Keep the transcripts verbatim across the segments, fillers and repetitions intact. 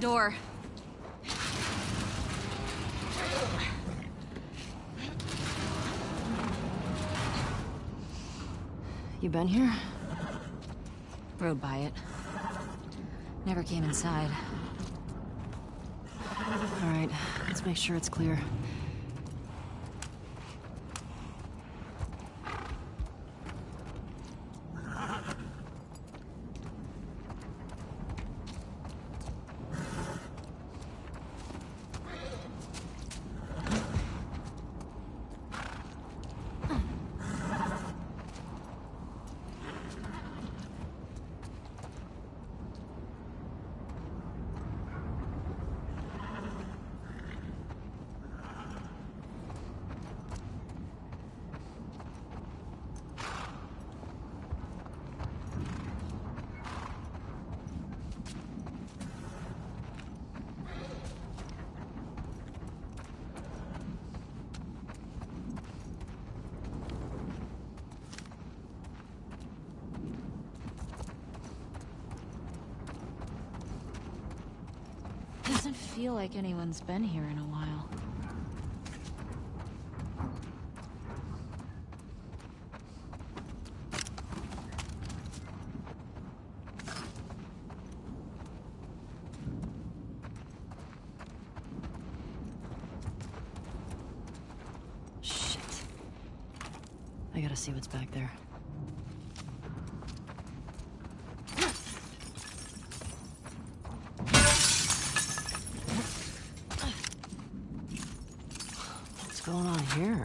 door. You been here? Rode by it. Never came inside. All right, let's make sure it's clear. Doesn't feel like anyone's been here in a while. Shit. I gotta see what's back there. What's going on here?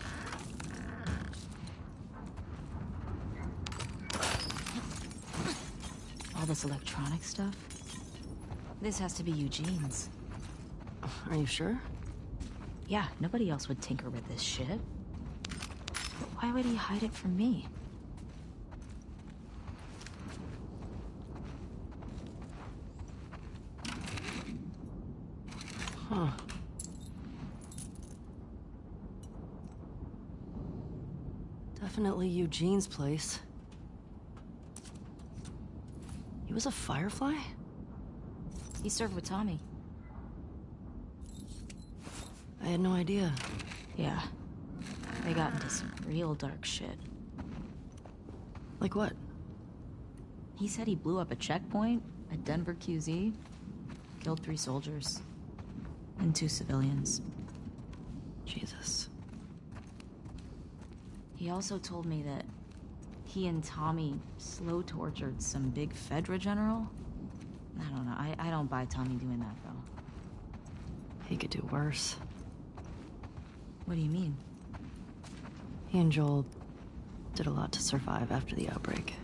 All this electronic stuff? This has to be Eugene's. Are you sure? Yeah, nobody else would tinker with this shit. Why would he hide it from me? Huh. Definitely Eugene's place. He was a Firefly? He served with Tommy. I had no idea. Yeah. They got into some real dark shit. Like what? He said he blew up a checkpoint at Denver Q Z, killed three soldiers, and two civilians. Jesus. He also told me that he and Tommy slow tortured some big Fedra general. I don't know. I, I don't buy Tommy doing that, though. He could do worse. What do you mean? He and Joel did a lot to survive after the outbreak.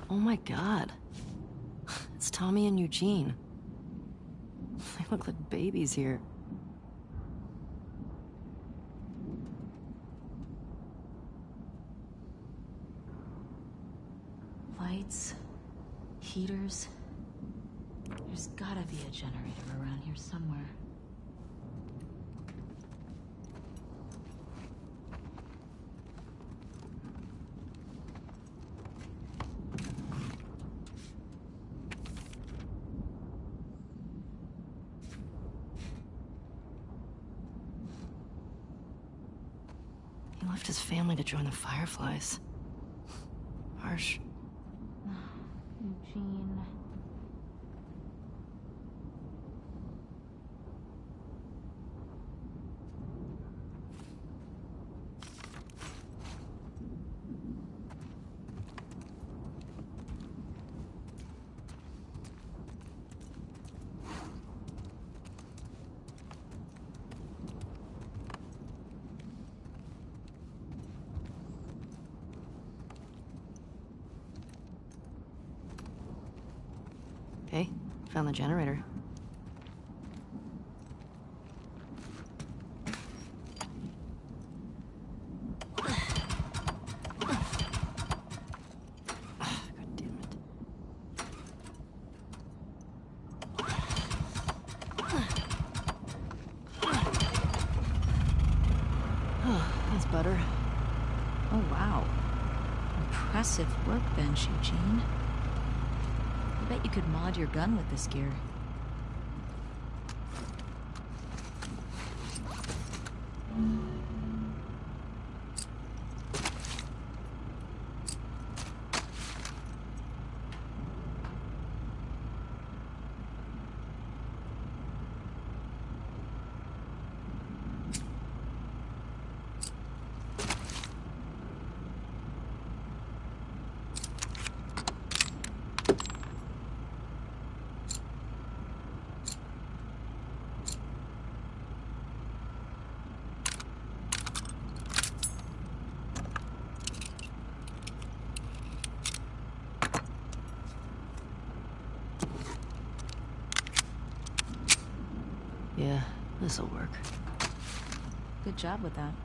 Oh my god. It's Tommy and Eugene. They look like babies here. Lights, heaters. There's gotta be a generator around here somewhere. He left his family to join the Fireflies. Harsh. Eugene. Hey, found the generator. God damn it. Oh, that's better. Oh, wow. Impressive workbench, Eugene. I bet you could mod your gun with this gear. Yeah, this'll work. Good job with that.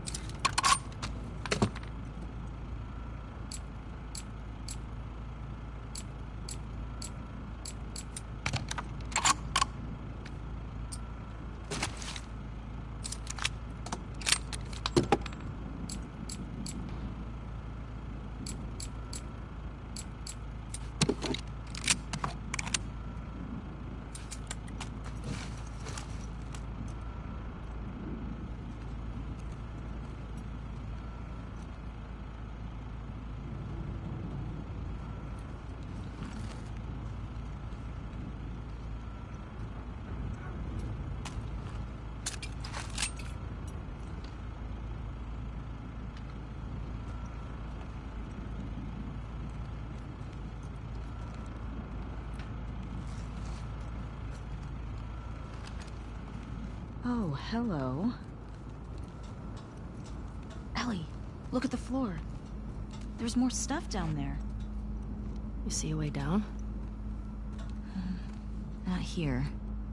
Oh, hello. Ellie, look at the floor. There's more stuff down there. You see a way down? Not here.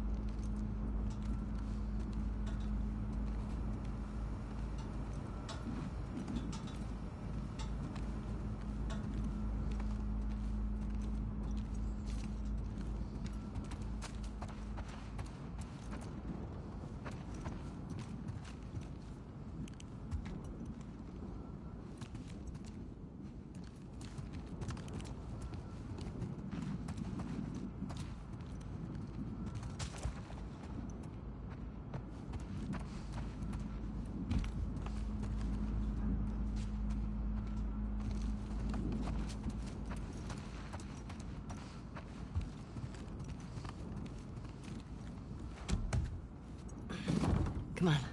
Come on.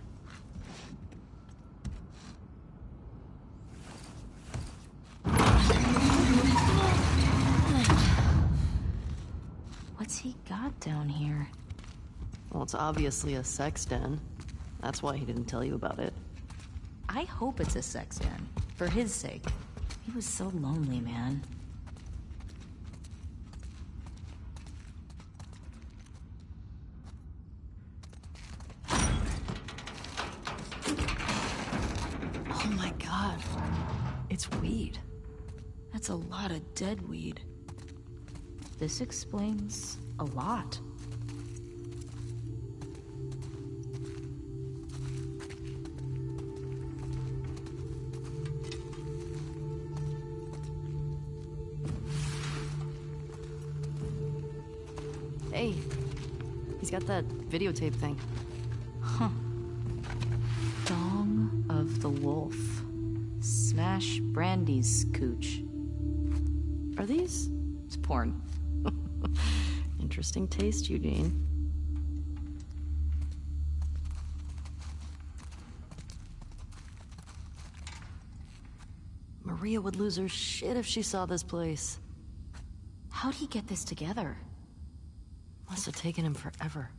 What's he got down here? Well, it's obviously a sex den. That's why he didn't tell you about it. I hope it's a sex den. For his sake. He was so lonely, man. It's weed. That's a lot of dead weed. This explains a lot. Hey, he's got that videotape thing. Huh. Dong of the Wolf. Smash Brandy's cooch. Are these? It's porn. Interesting taste, Eugene. Maria would lose her shit if she saw this place. How'd he get this together? Must have taken him forever.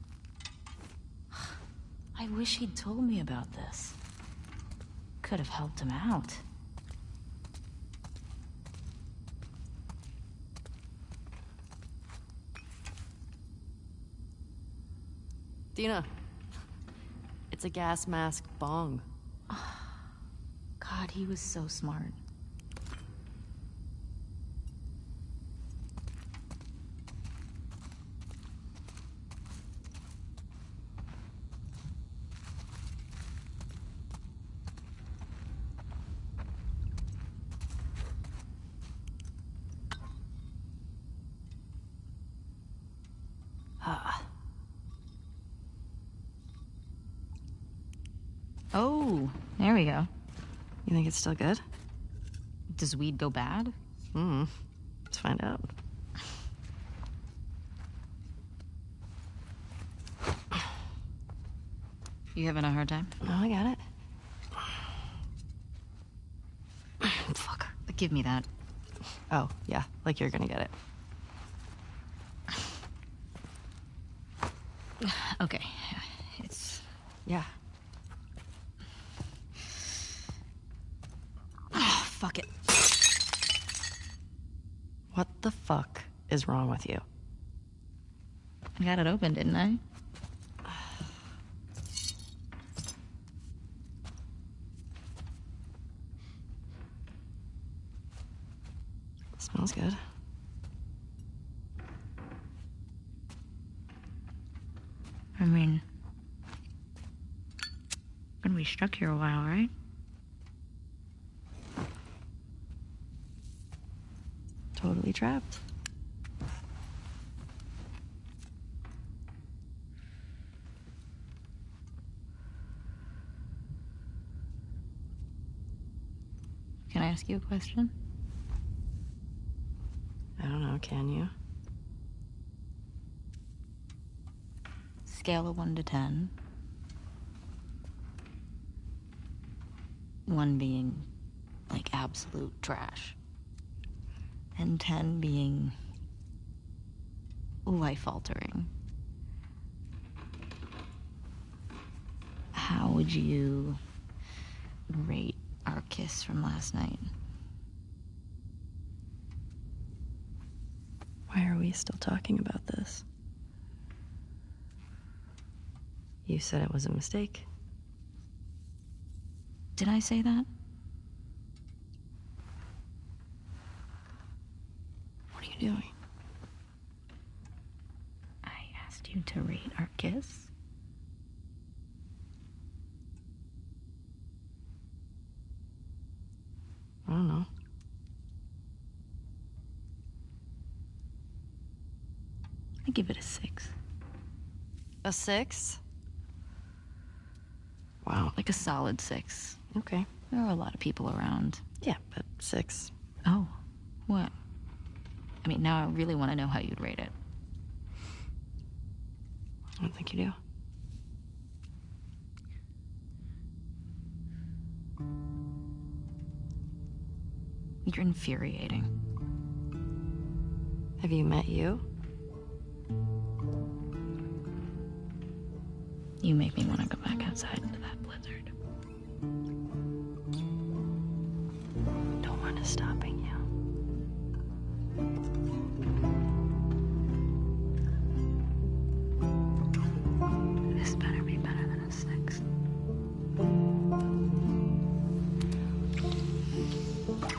I wish he'd told me about this. Could have helped him out. Dina, it's a gas mask bong. God, he was so smart. Ah. Oh, there we go. You think it's still good? Does weed go bad? Hmm. Let's find out. You having a hard time? No, I got it. Fuck. Give me that. Oh, yeah, like you're gonna get it. Okay. It's... Yeah. Oh, fuck it. What the fuck is wrong with you? I got it open, didn't I? Smells good. I mean... gonna be stuck here a while, right? Totally trapped. Can I ask you a question? I don't know, can you? Scale of one to ten. One being, like, absolute trash. And ten being life-altering. How would you rate our kiss from last night? Why are we still talking about this? You said it was a mistake. Did I say that? What are you doing? I asked you to rate our kiss. I don't know. I give it a six. A six? Wow. Like a solid six. Okay. There are a lot of people around. Yeah, but six. Oh, what? I mean, now I really want to know how you'd rate it. I don't think you do. You're infuriating. Have you met you? You make me want to go back outside into that blizzard. No one is stopping you. This better be better than a six.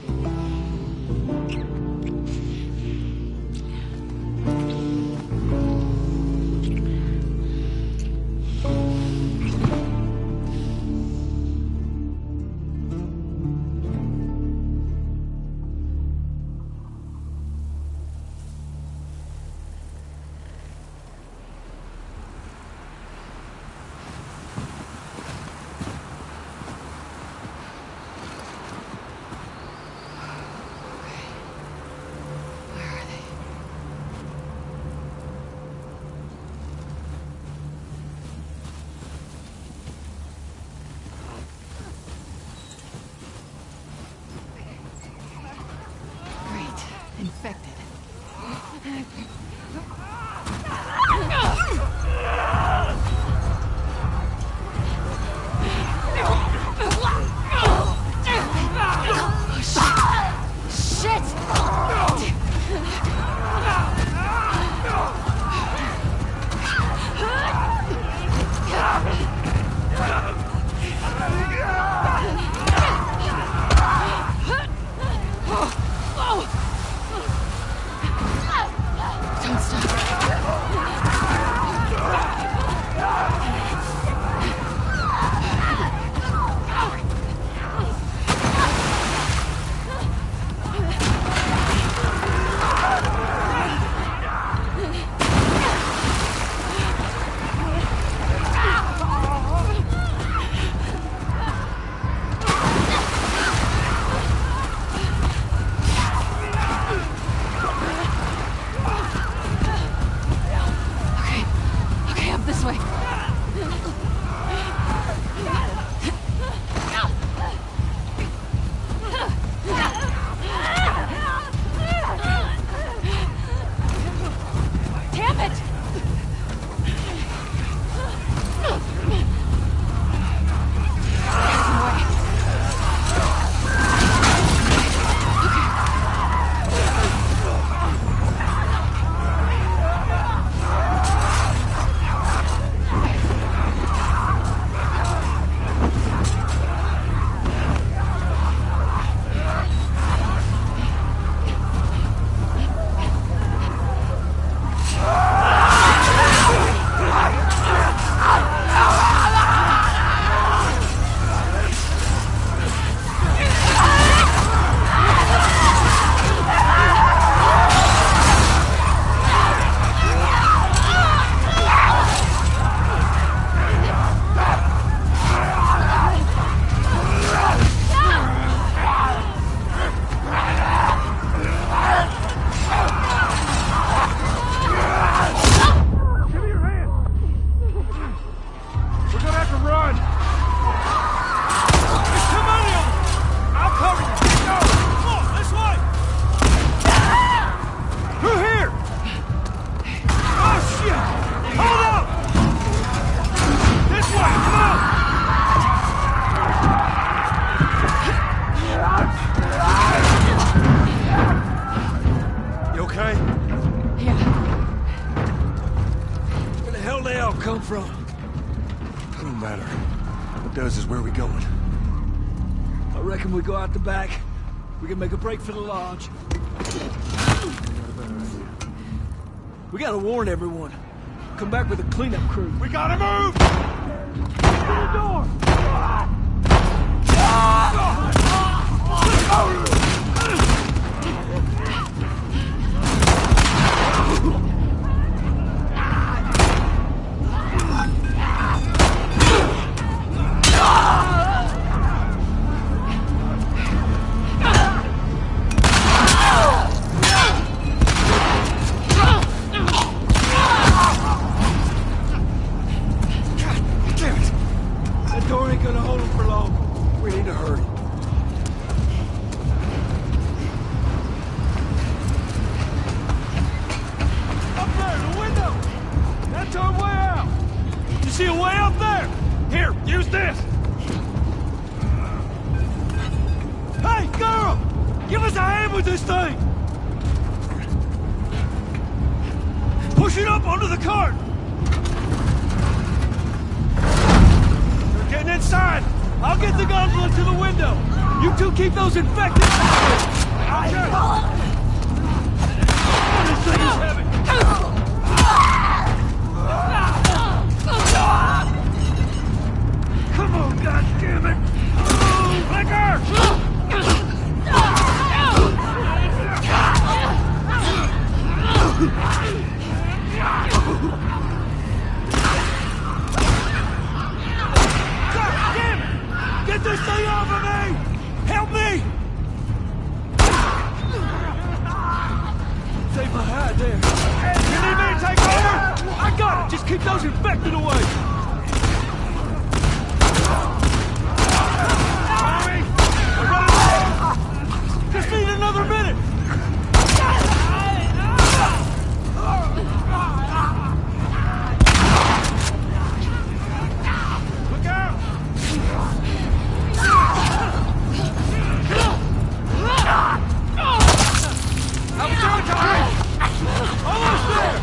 from? It don't matter. What does is where we going. I reckon we go out the back. We can make a break for the lodge. We gotta warn everyone. Come back with a cleanup crew. We gotta move! Open the door! Push it up onto the cart! They're getting inside! I'll get the gondola to the window! You two keep those infected! Okay. This thing is heavy! Come on, goddammit! Flicker! Get this thing off of me! Help me! Save my hide there. You need me to take over? I got it! Just keep those infected away! Tommy! We're running late! Just need another minute! Look out! How we doing, Tommy? Almost there!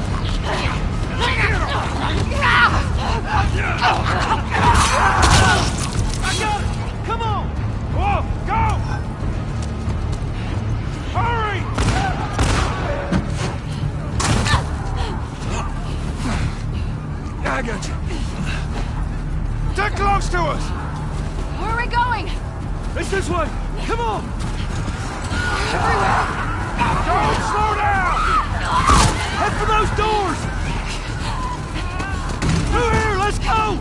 I got it! Come on! Whoa, go! Hurry! I got you. They're close to us! Where are we going? It's this way! Come on! Everywhere! Don't slow down! Head for those doors! Through here, let's go!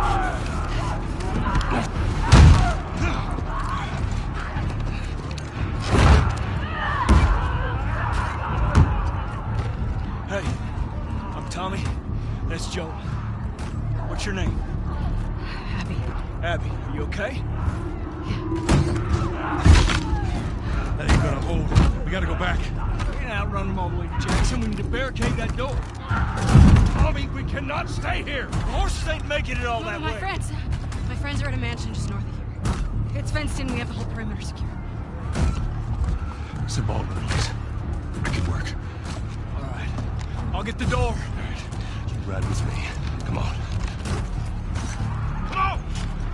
Hey, I'm Tommy. That's Joel. What's your name? Abby. Abby, are you okay? That ain't gonna hold. We gotta go back. We can't outrun them all the way to Jackson. We need to barricade that door. Tommy, we cannot stay here. The horses ain't making it all No, that my way. friends. My friends are at a mansion just north of here. It's fenced in. We have the whole perimeter secure. Some ball please. Make it work. All right. I'll get the door. All right. You ride with me. Come on. Come on!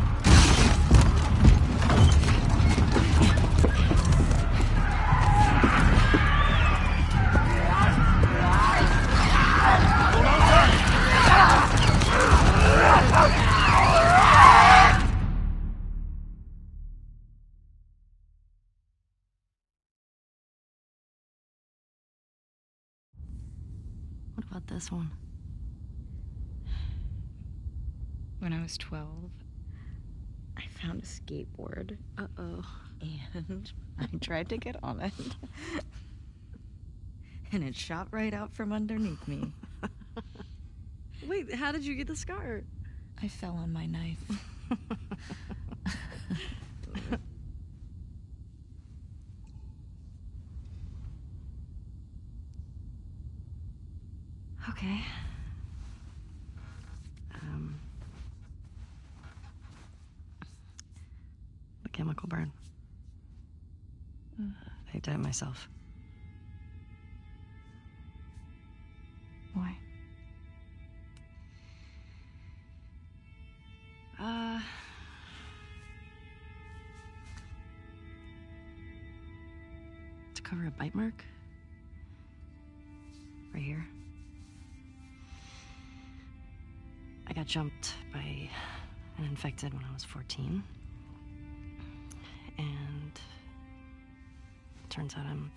What about this one? When I was twelve, I found a skateboard. Uh-oh. And I tried to get on it. And it shot right out from underneath me. Wait, how did you get the scar? I fell on my knife. Okay. Um... The chemical burn. I did it myself. Why? to cover a bite mark. Right here. I got jumped by an infected when I was fourteen. And turns out I'm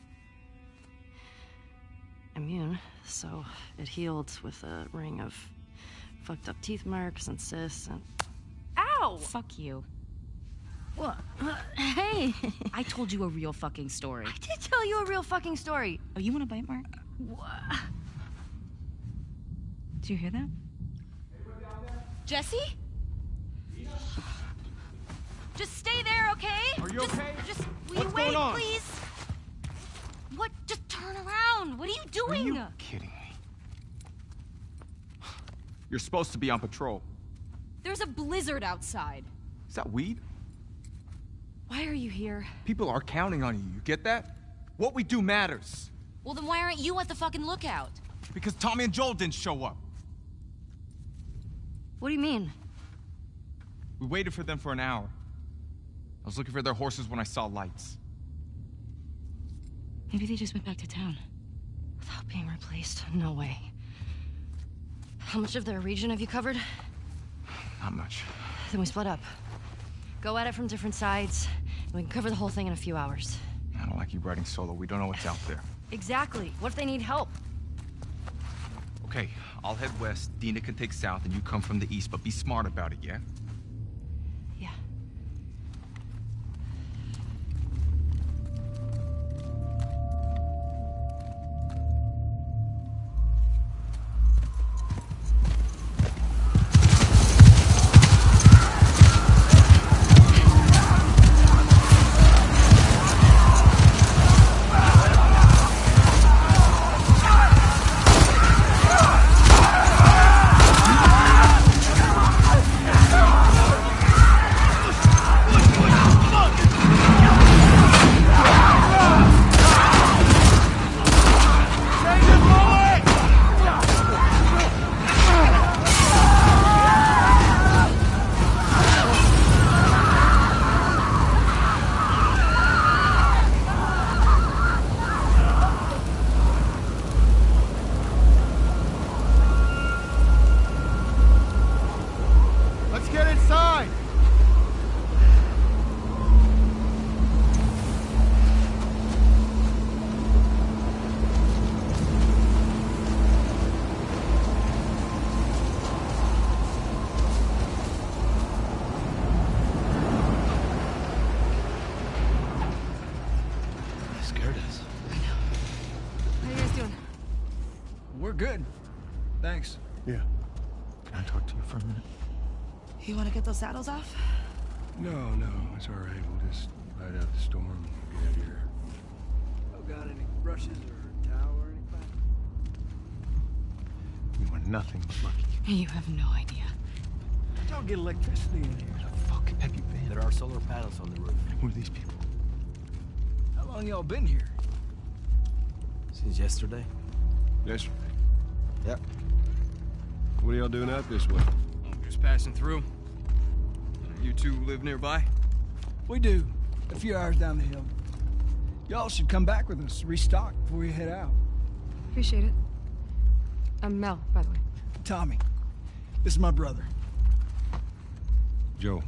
immune, so it healed with a ring of fucked up teeth marks and cysts and... Ow! Fuck you. What? Uh, hey! I told you a real fucking story. I did tell you a real fucking story. Oh, you want a bite mark? What? Do you hear that? Jesse? Just stay there, okay? Are you just, okay? Just, will What's you wait, going on? please? What? Just turn around. What are you doing? Are you kidding me? You're supposed to be on patrol. There's a blizzard outside. Is that weed? Why are you here? People are counting on you, you get that? What we do matters. Well, then why aren't you at the fucking lookout? Because Tommy and Joel didn't show up. What do you mean? We waited for them for an hour. I was looking for their horses when I saw lights. Maybe they just went back to town. Without being replaced? No way. How much of their region have you covered? Not much. Then we split up. Go at it from different sides, and we can cover the whole thing in a few hours. I don't like you riding solo. We don't know what's out there. Exactly. What if they need help? Okay, I'll head west. Dina can take south, and you come from the east, but be smart about it, yeah? Yeah. Good. Thanks. Yeah. Can I talk to you for a minute? You want to get those saddles off? No, no, it's all right. We'll just ride out the storm and get out of here. Oh, got any brushes or towel or anything? We want nothing but lucky. You have no idea. Don't get electricity in here. Where the fuck have you been? There are solar panels on the roof. Who are these people? How long y'all been here? Since yesterday? Yesterday. Yep. What are y'all doing out this way? I'm just passing through. You two live nearby? We do. A few hours down the hill. Y'all should come back with us, restock before you head out. Appreciate it. I'm Mel, by the way. Tommy. This is my brother. Joe.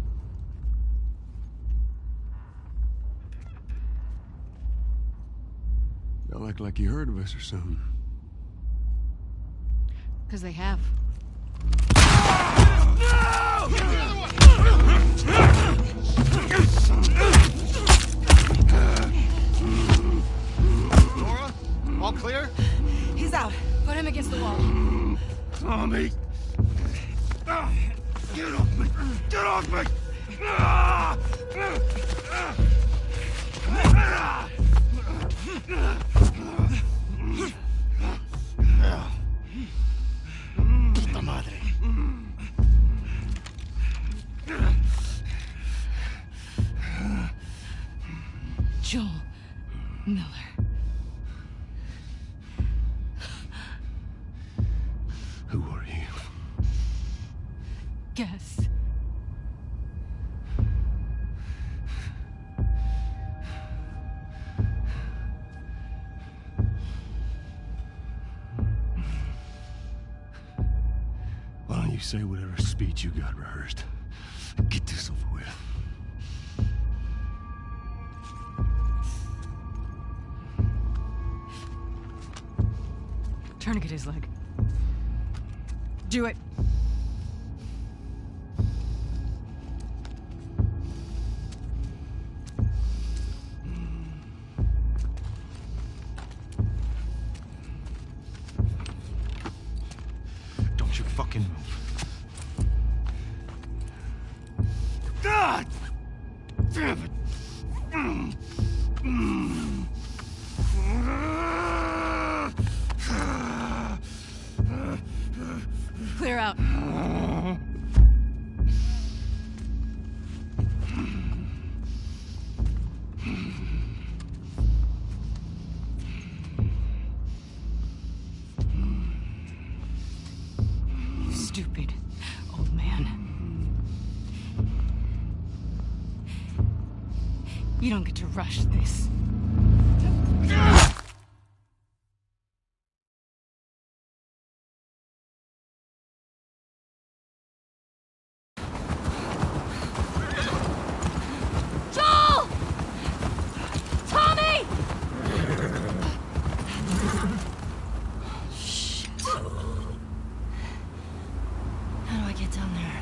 Y'all act like you heard of us or something. Because they have. Nora? All clear? He's out. Put him against the wall. Tommy! Get off me! Get off me! Ah! Puta madre. Joel Miller. Who are you? Guess. say whatever speech you got rehearsed. Get this over with. Tourniquet his leg. Do it. Don't you fucking move. God! Damn it! Mm. Mm. Clear out. You stupid old man. You don't get to rush this. Joel! Tommy! Shit. How do I get down there?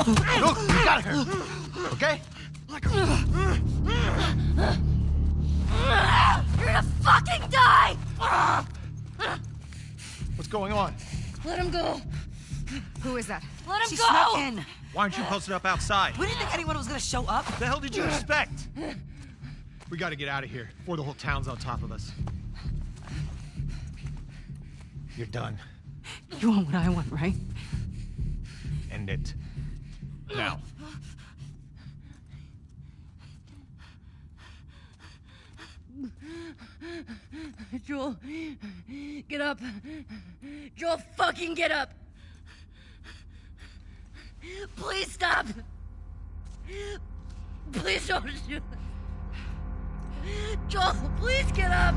Look, we got her. Okay? You're gonna fucking die! What's going on? Let him go. Who is that? Let him She go! snuck in. Why aren't you posted up outside? We didn't think anyone was gonna show up. What the hell did you expect? We gotta get out of here before the whole town's on top of us. You're done. You want what I want, right? End it. Now. Joel, get up. Joel, fucking get up. Please stop. Please don't shoot. Joel, please get up.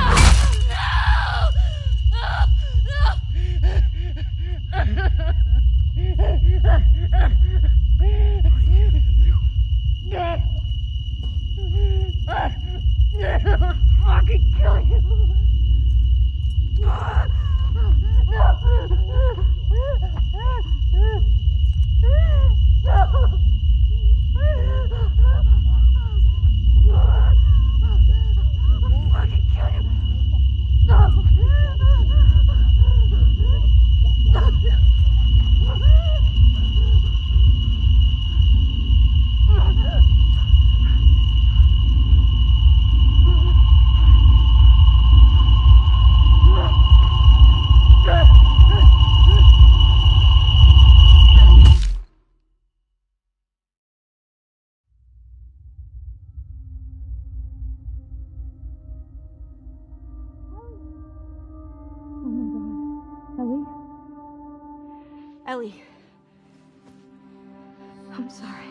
I'll fucking kill you. Ellie. I'm sorry.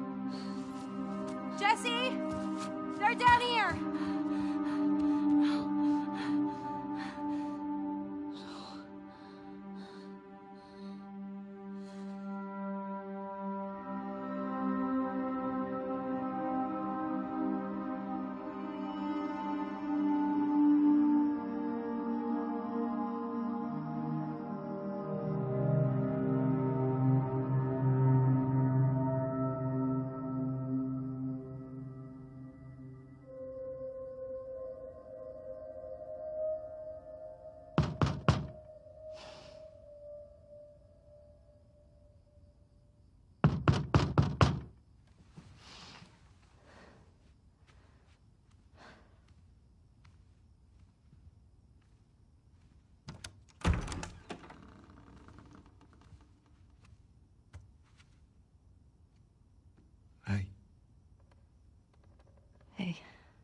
Jesse! They're down here! Hey. Hey.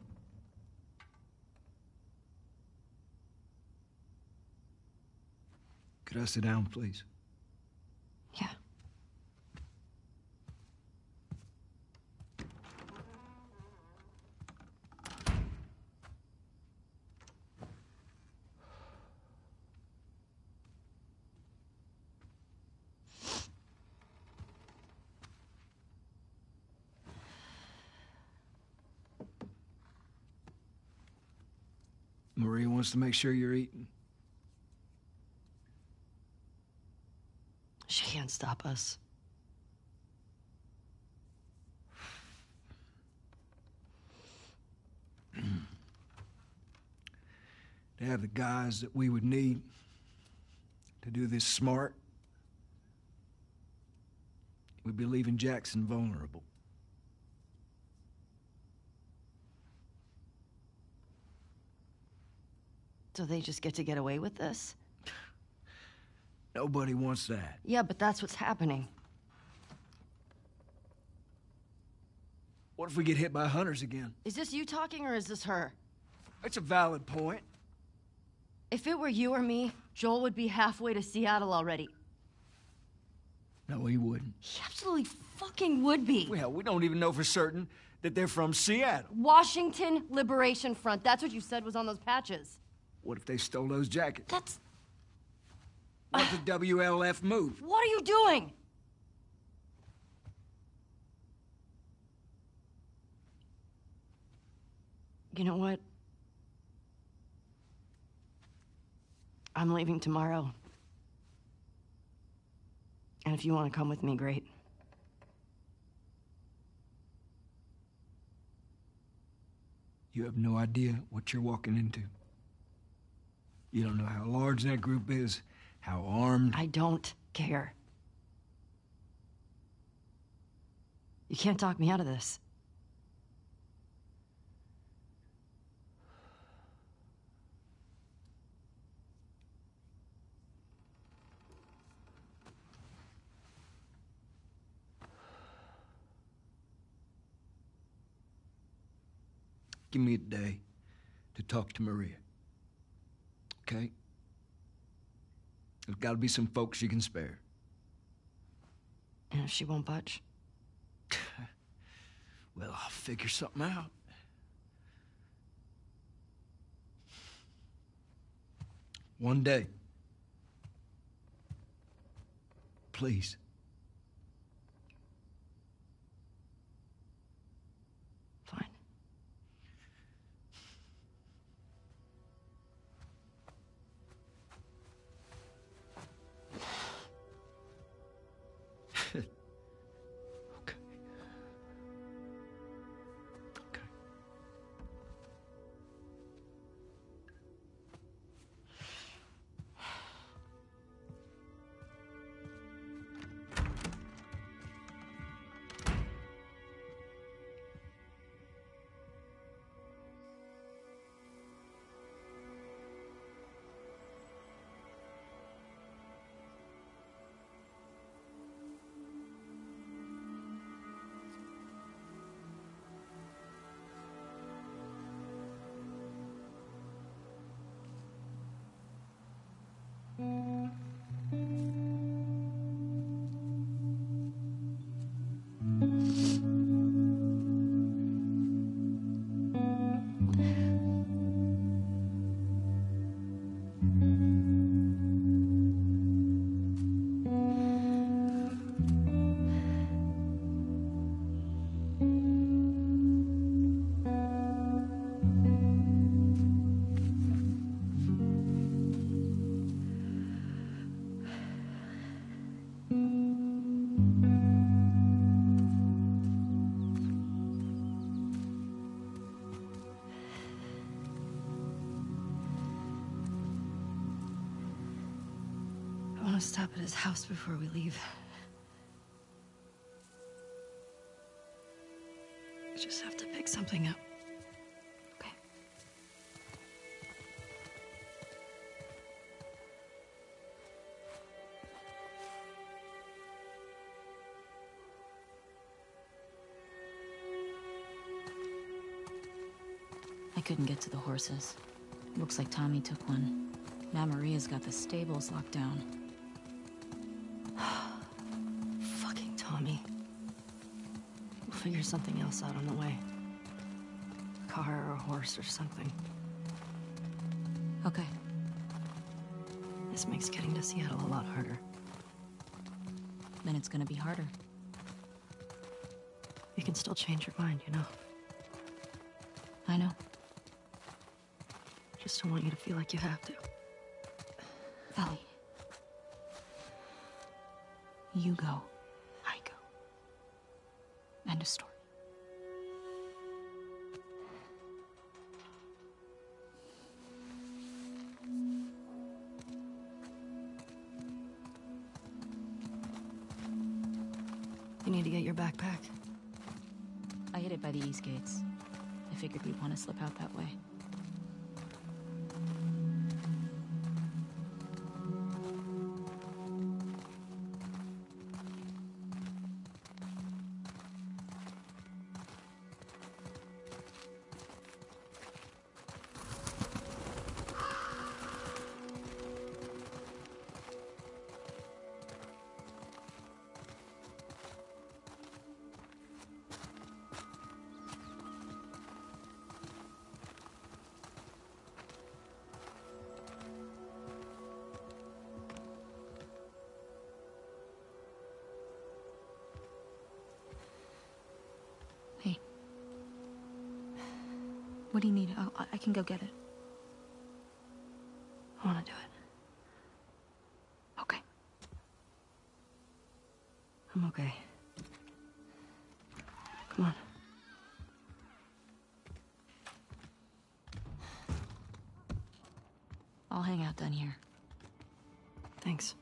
Could I sit down, please? Yeah. Maria wants to make sure you're eating. She can't stop us. To have the guys that we would need to do this smart, we'd be leaving Jackson vulnerable. So they just get to get away with this? Nobody wants that. Yeah, but that's what's happening. What if we get hit by hunters again? Is this you talking or is this her? That's a valid point. If it were you or me, Joel would be halfway to Seattle already. No, he wouldn't. He absolutely fucking would be. Well, we don't even know for certain that they're from Seattle. Washington Liberation Front. That's what you said was on those patches. What if they stole those jackets? That's... What if the W L F moved? What are you doing? You know what? I'm leaving tomorrow. And if you want to come with me, great. You have no idea what you're walking into. You don't know how large that group is, how armed. I don't care. You can't talk me out of this. Give me a day to talk to Maria. Okay? There's gotta be some folks you can spare. And if she won't budge? Well, I'll figure something out. One day. Please. Fine. Okay. Okay. I want to stop at his house before we leave. I just have to pick something up. Okay. I couldn't get to the horses. Looks like Tommy took one. Now Maria's got the stables locked down. Fucking Tommy. We'll figure something else out on the way. A car or a horse or something. Okay. This makes getting to Seattle a lot harder. Then it's gonna be harder. You can still change your mind, you know? I know. Just don't want you to feel like you have to. Ellie. You go. I go. End of story. You need to get your backpack. I hid it by the east gates. I figured we'd want to slip out that way. Hey. What do you need? I'll, I can go get it. I want to do it. Okay. I'm okay. Come on. I'll hang out down here. Thanks.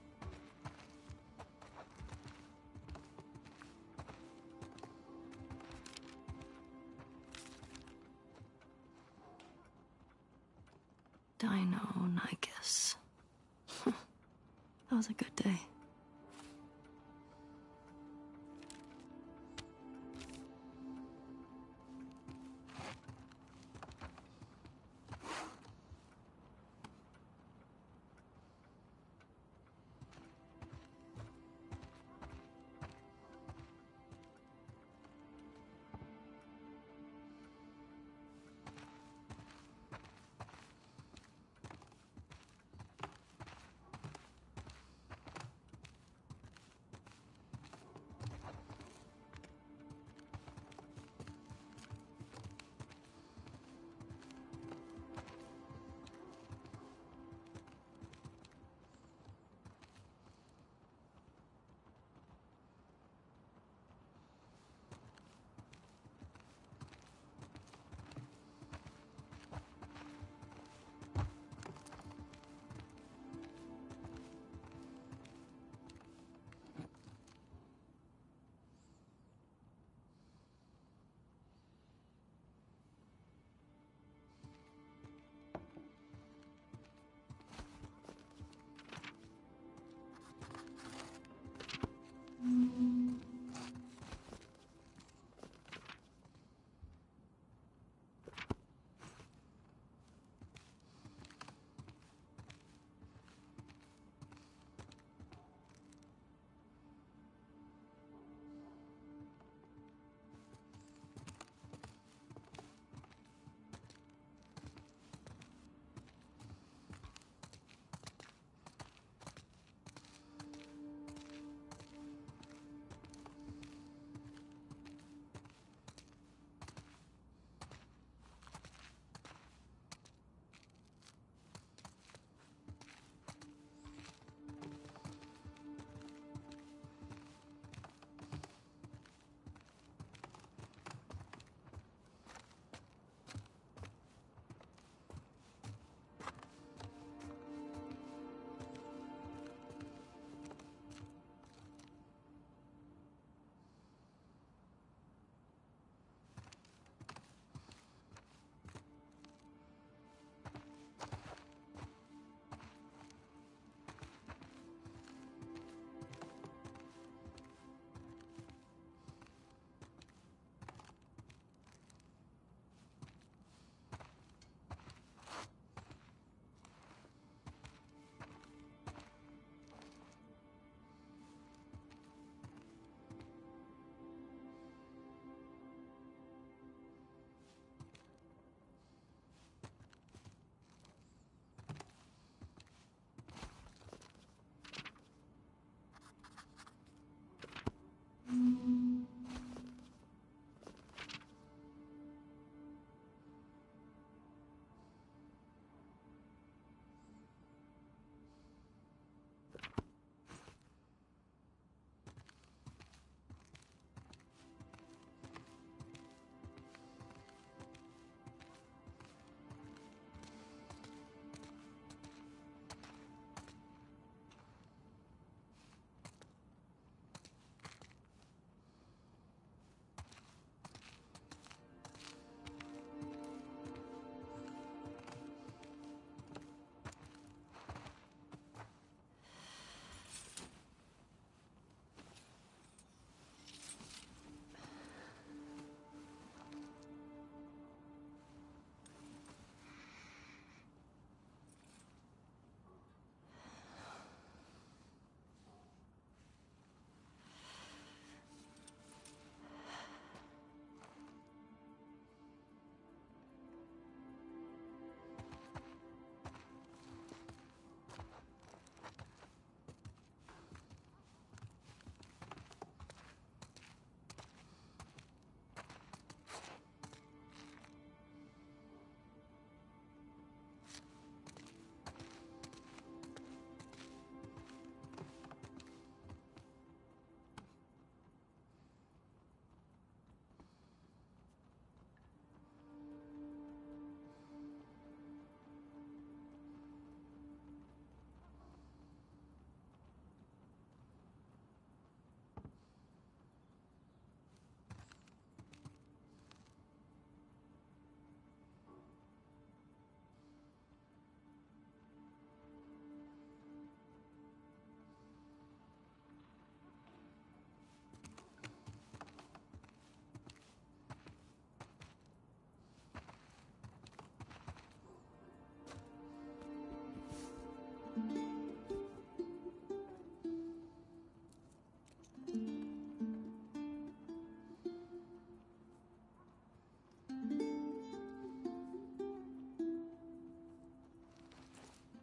Dino-Nicus. That was a good day.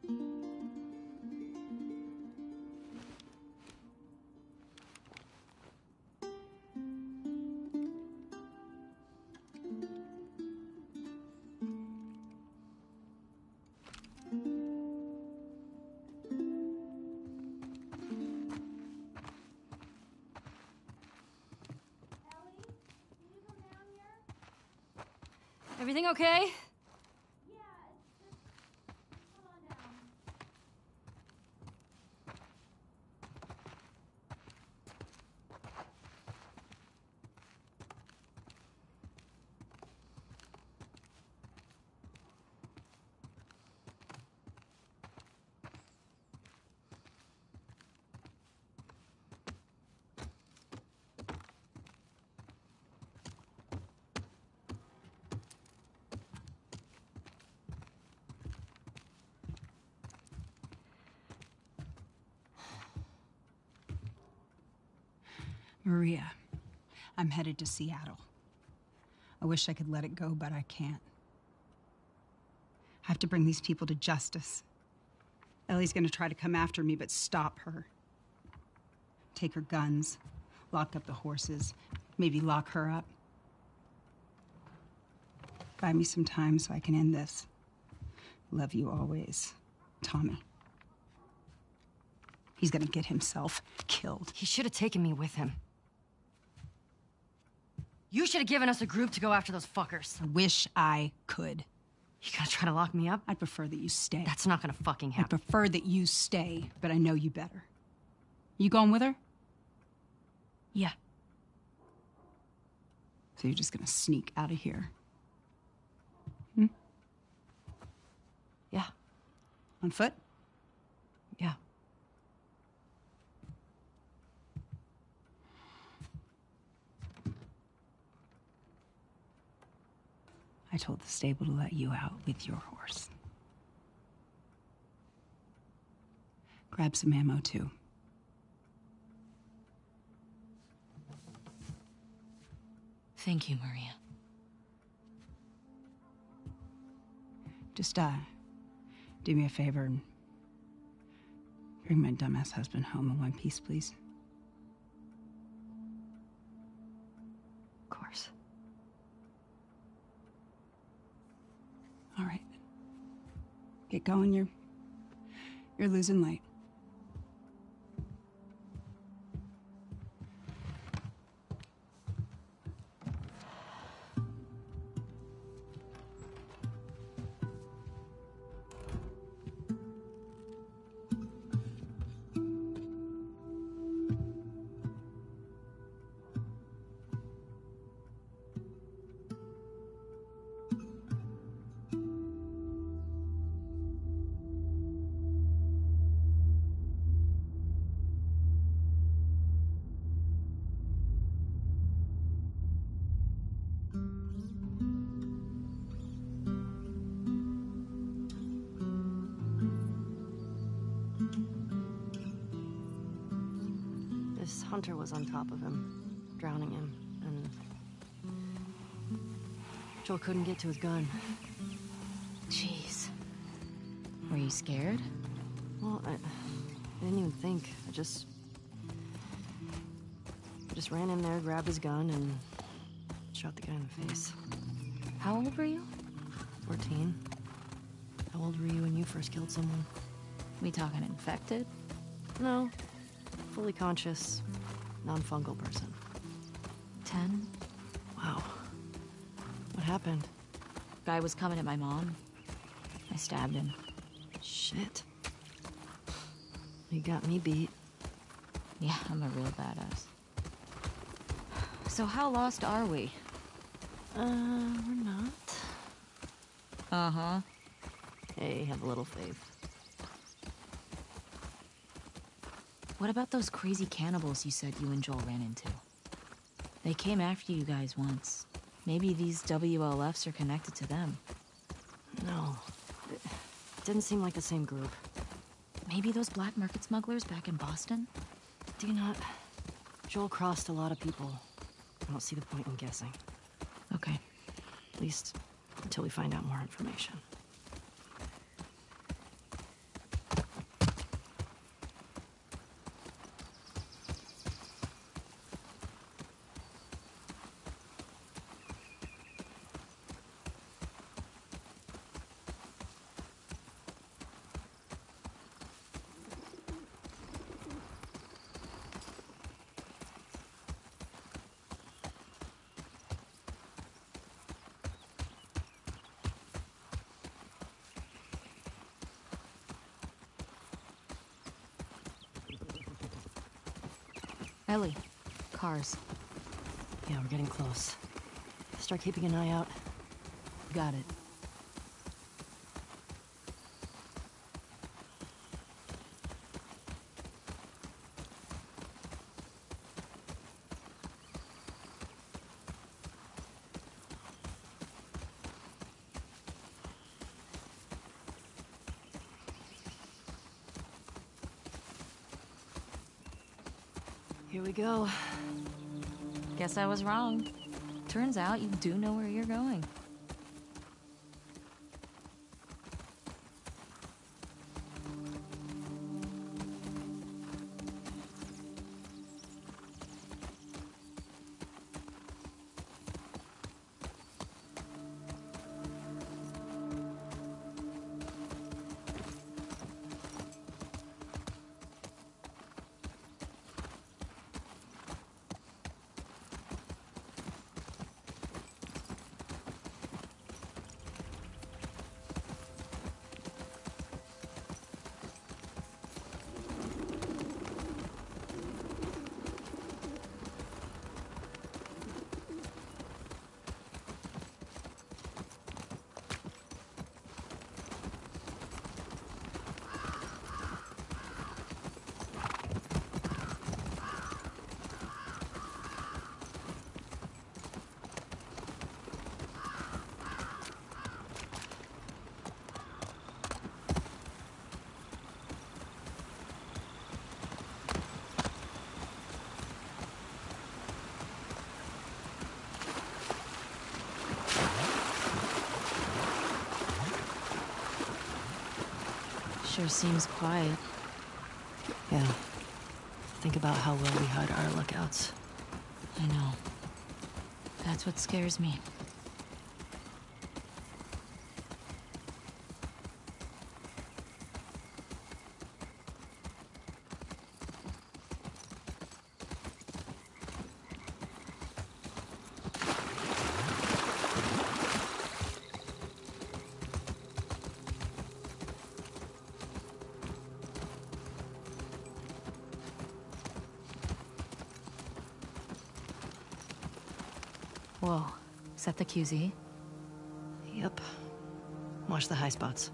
Everything okay? Maria, I'm headed to Seattle. I wish I could let it go, but I can't. I have to bring these people to justice. Ellie's gonna try to come after me, but stop her. Take her guns, lock up the horses, maybe lock her up. Buy me some time so I can end this. Love you always, Tommy. He's gonna get himself killed. He should have taken me with him. You should have given us a group to go after those fuckers. I wish I could. You gonna try to lock me up? I'd prefer that you stay. That's not gonna fucking I happen. prefer that you stay, but I know you better. You going with her? Yeah. So you're just gonna sneak out of here? Hmm? Yeah. On foot? Yeah. I told the stable to let you out with your horse. Grab some ammo, too. Thank you, Maria. Just, uh, do me a favor and bring my dumbass husband home in one piece, please. Of course. All right. Get going, you're... you're losing light. This hunter was on top of him, drowning him, and Joel couldn't get to his gun. Jeez. Were you scared? Well, I, I didn't even think. I just... I just ran in there, grabbed his gun, and shot the guy in the face. How old were you? fourteen. How old were you when you first killed someone? We talking infected? No. Fully conscious, non-fungal person. Ten? Wow. What happened? Guy was coming at my mom. I stabbed him. Shit. You got me beat. Yeah, I'm a real badass. So how lost are we? Uh, we're not. Uh-huh. Hey, have a little faith. What about those crazy cannibals you said you and Joel ran into? They came after you guys once. Maybe these W L Fs are connected to them. No. It didn't seem like the same group. Maybe those black market smugglers back in Boston? Do you not? Joel crossed a lot of people. I don't see the point in guessing. Okay. At least until we find out more information. Ellie, cars. Yeah, we're getting close. Start keeping an eye out. Got it. Here we go. Guess I was wrong. Turns out you do know where you're going. Sure seems quiet. Yeah. Think about how well we hide our lookouts. I know. That's what scares me. Whoa. Is that the Q Z? Yep. Watch the high spots.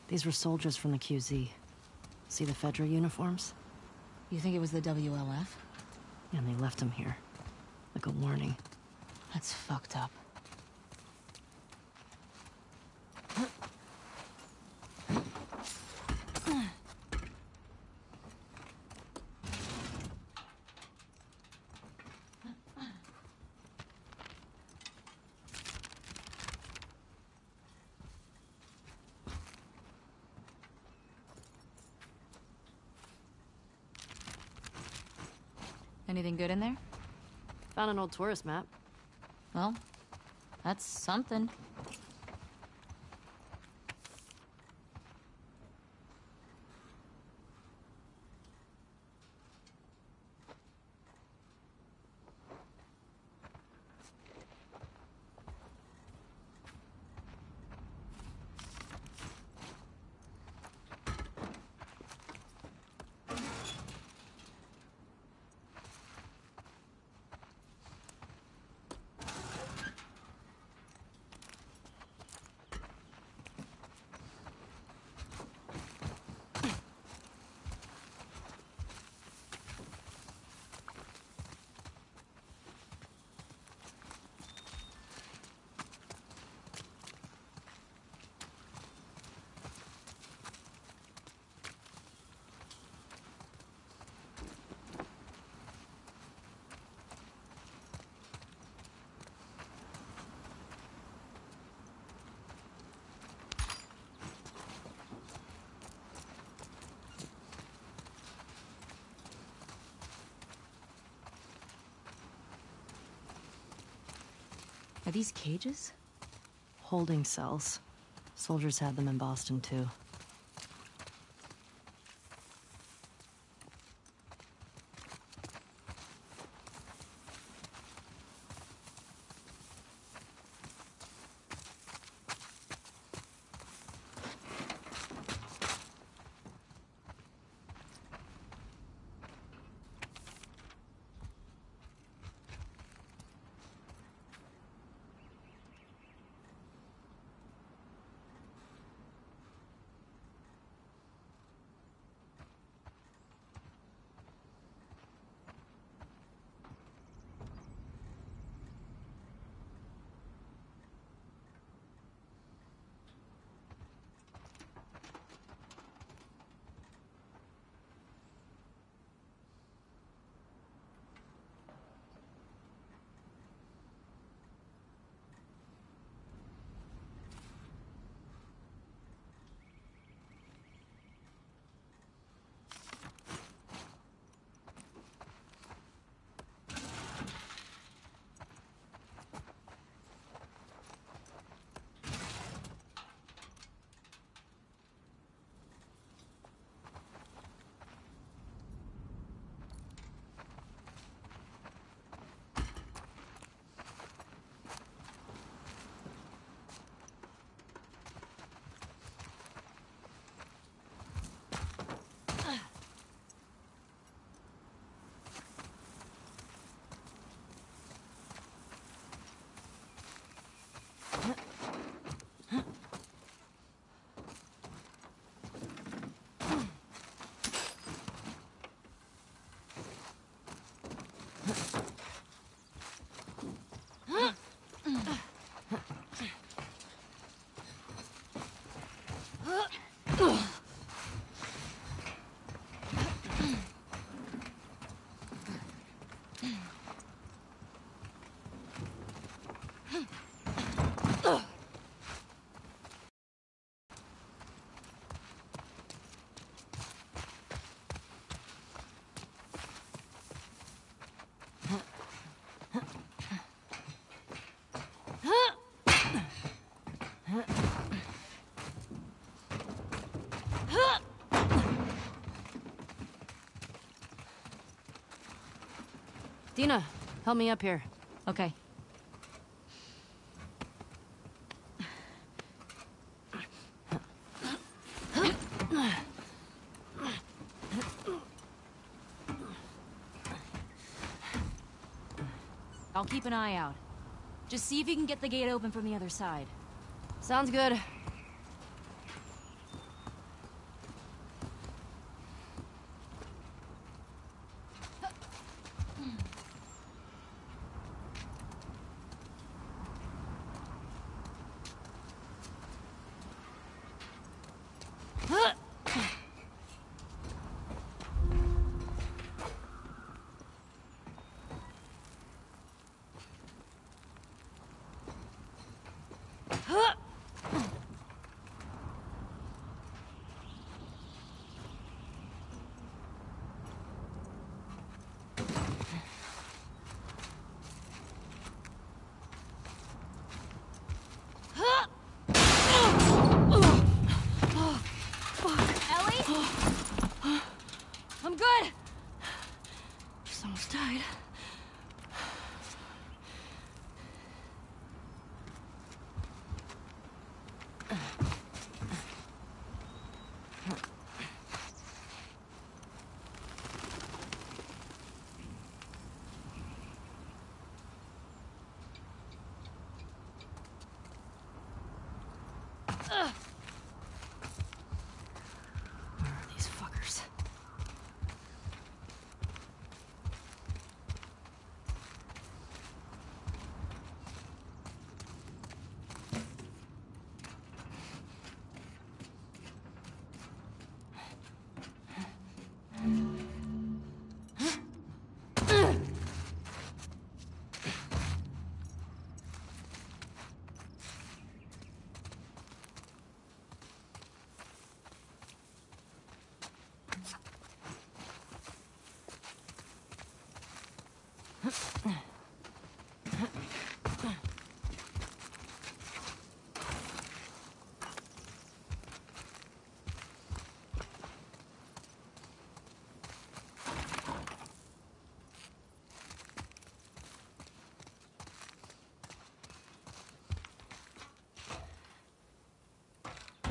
These were soldiers from the Q Z. See the Fedra uniforms? You think it was the W L F? And they left them here. Like a warning. That's fucked up. Anything good in there? Found an old tourist map. Well, that's something. Are these cages? Holding cells. Soldiers had them in Boston, too. Dina, help me up here. Okay. I'll keep an eye out. Just see if you can get the gate open from the other side. Sounds good.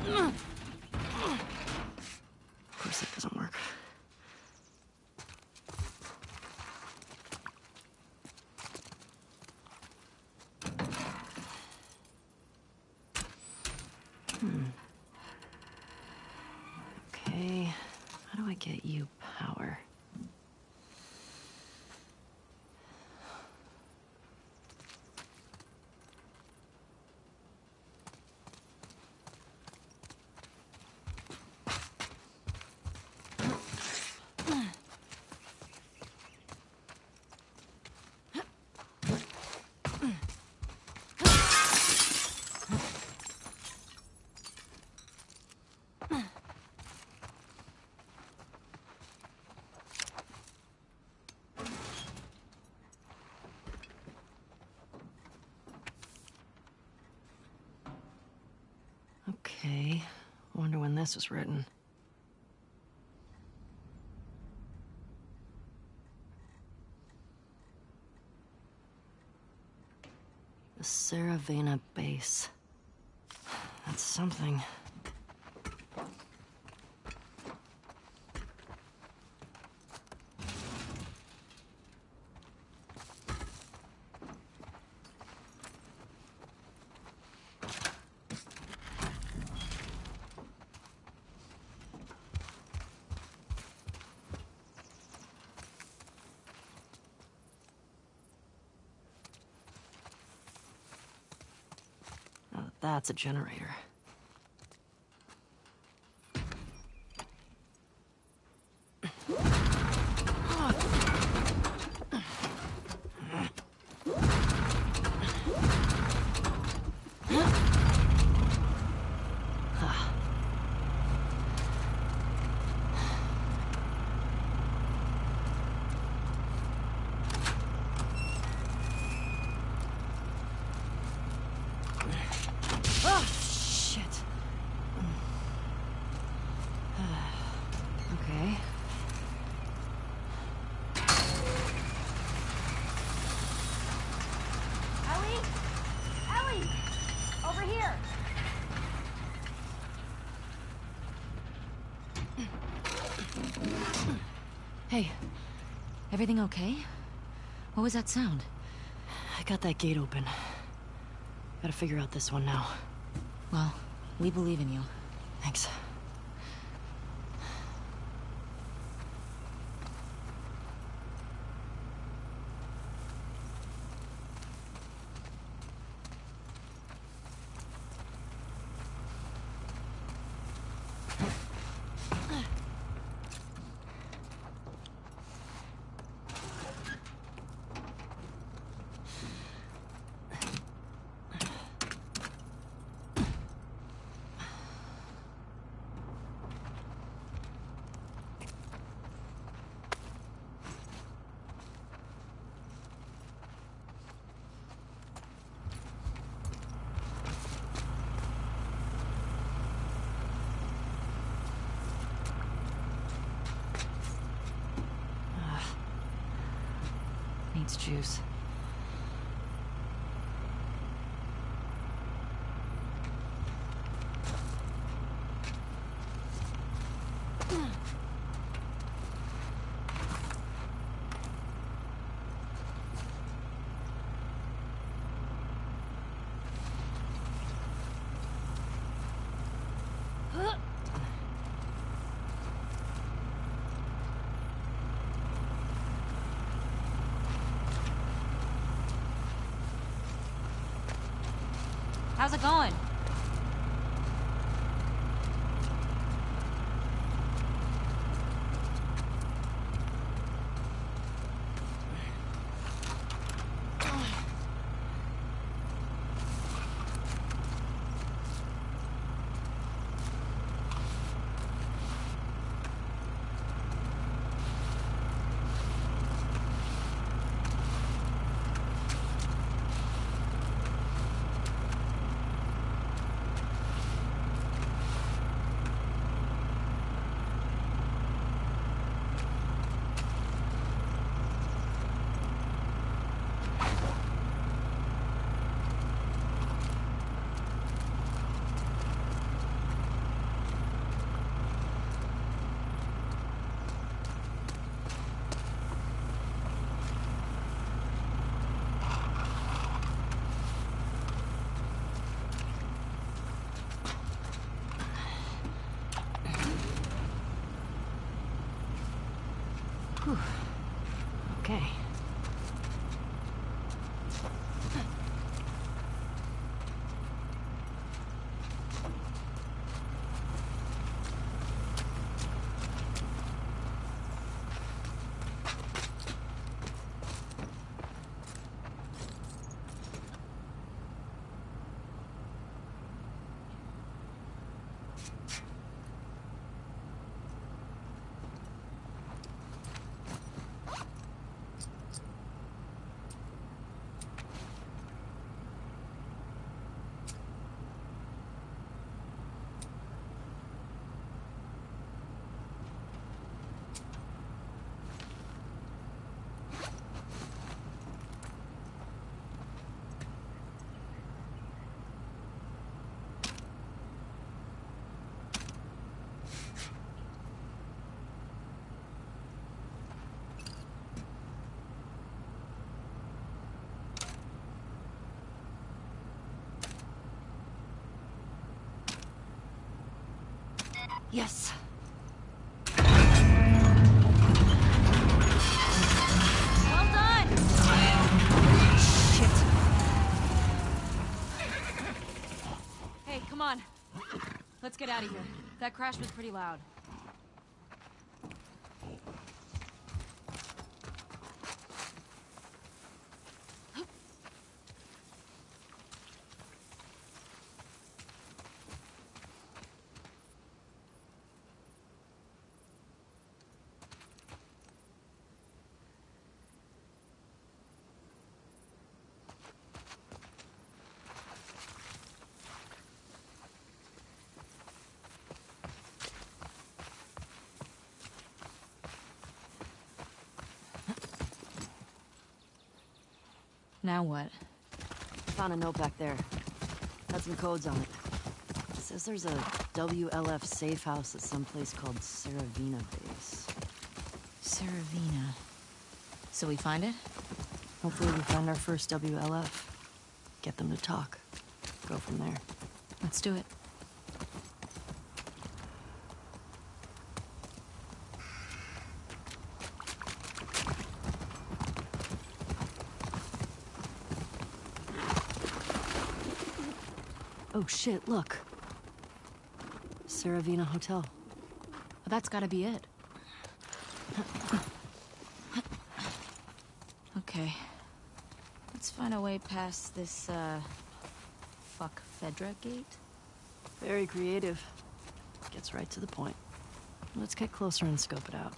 Of course that doesn't work. Hmm. Okay, how do I get you power? Okay, wonder when this was written. The Saravena base. That's something. That's a generator. Hey, everything okay? What was that sound? I got that gate open. Gotta figure out this one now. Well, we believe in you. Thanks. Needs juice. How's it going? Yes. Well done! Shit. Hey, come on. Let's get out of here. That crash was pretty loud. Now what? Found a note back there. Had some codes on it. It says there's a W L F safe house at some place called Saravina Base. Saravina. So we find it? Hopefully we find our first W L F. Get them to talk. Go from there. Let's do it. Oh shit, look. Saravina Hotel. Well, that's gotta be it. Okay. Let's find a way past this, uh... fuck Fedra gate? Very creative. Gets right to the point. Let's get closer and scope it out.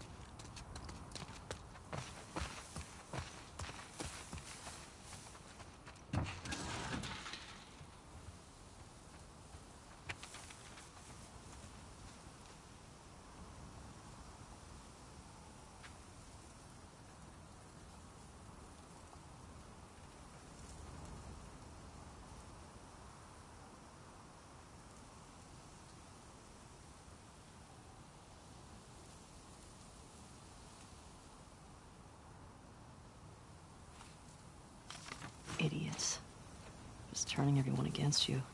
Idiots. Just turning everyone against you.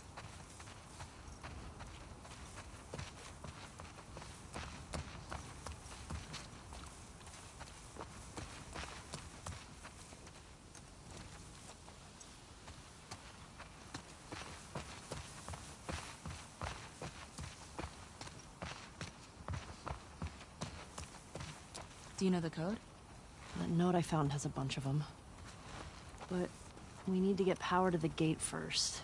Do you know the code? That note I found has a bunch of them. But we need to get power to the gate first.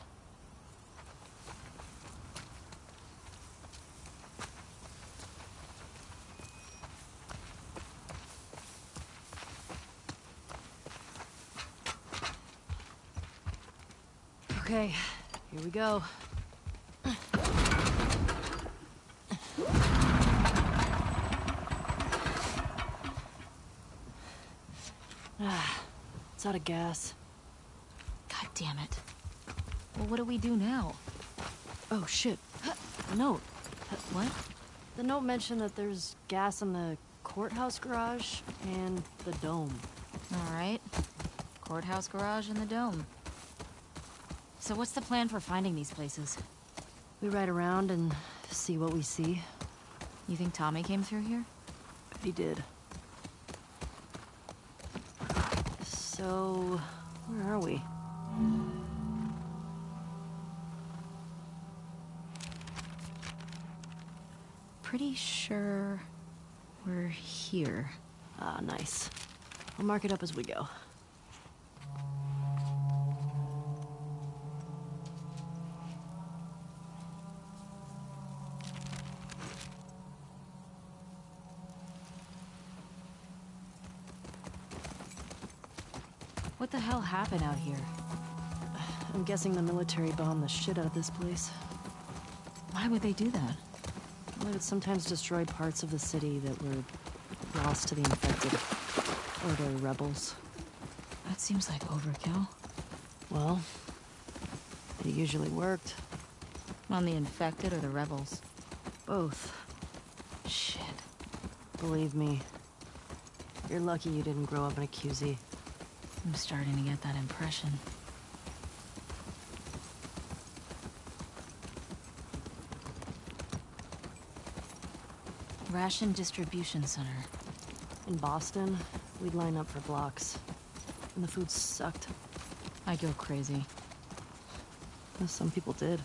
Okay, here we go. Ah, it's out of gas. God damn it. Well, what do we do now? Oh, shit. The note. What? The note mentioned that there's gas in the courthouse garage and the dome. All right. Courthouse garage and the dome. So what's the plan for finding these places? We ride around and see what we see. You think Tommy came through here? Bet he did. So, where are we? Pretty sure we're here. Ah, nice. I'll mark it up as we go. What the hell happened out here? I'm guessing the military bombed the shit out of this place. Why would they do that? Well, it would sometimes destroy parts of the city that were lost to the infected. Or the rebels. That seems like overkill. Well, it usually worked. On the infected or the rebels? Both. Shit. Believe me. You're lucky you didn't grow up in a Q Z. I'm starting to get that impression. Ration Distribution Center. In Boston, we'd line up for blocks. And the food sucked. I'd go crazy. Well, some people did.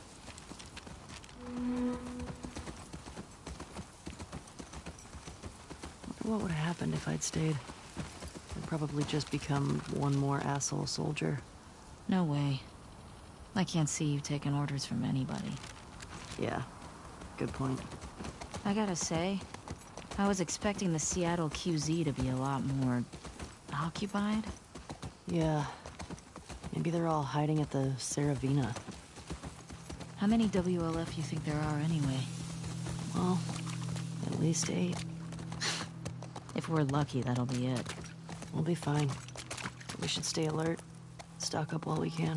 What would have happened if I'd stayed? I'd probably just become one more asshole soldier. No way. I can't see you taking orders from anybody. Yeah, good point. I gotta say, I was expecting the Seattle Q Z to be a lot more occupied. Yeah. Maybe they're all hiding at the Saravina. How many W L F you think there are anyway? Well, at least eight. If we're lucky, that'll be it. We'll be fine. We should stay alert. Stock up while we can.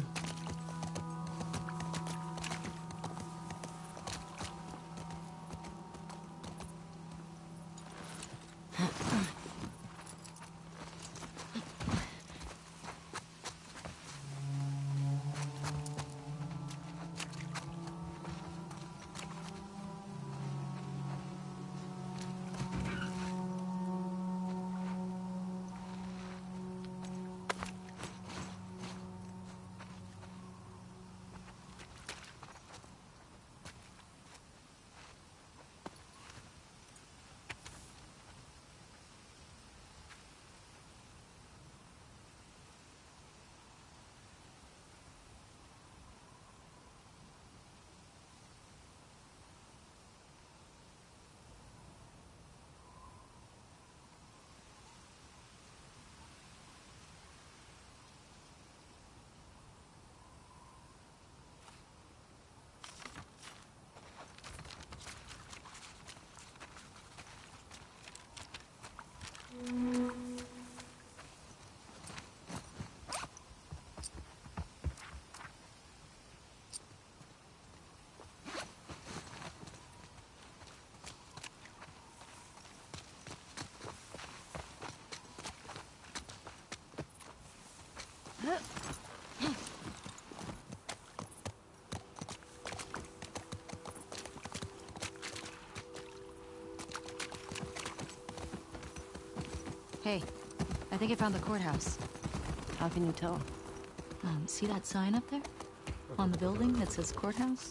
Hey, I think I found the courthouse. How can you tell? Um, see that sign up there? On the building that says courthouse?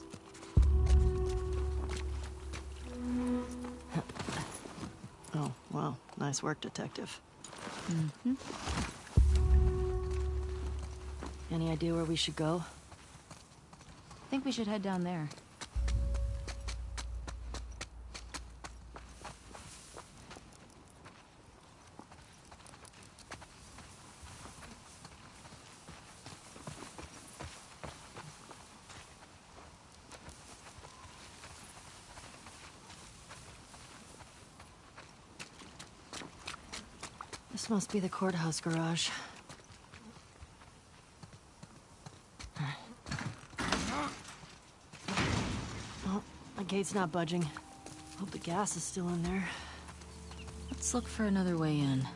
Oh, wow. Nice work, detective. Mm-hmm. Any idea where we should go? I think we should head down there. This must be the courthouse garage. Oh, the gate's not budging. Hope the gas is still in there. Let's look for another way in.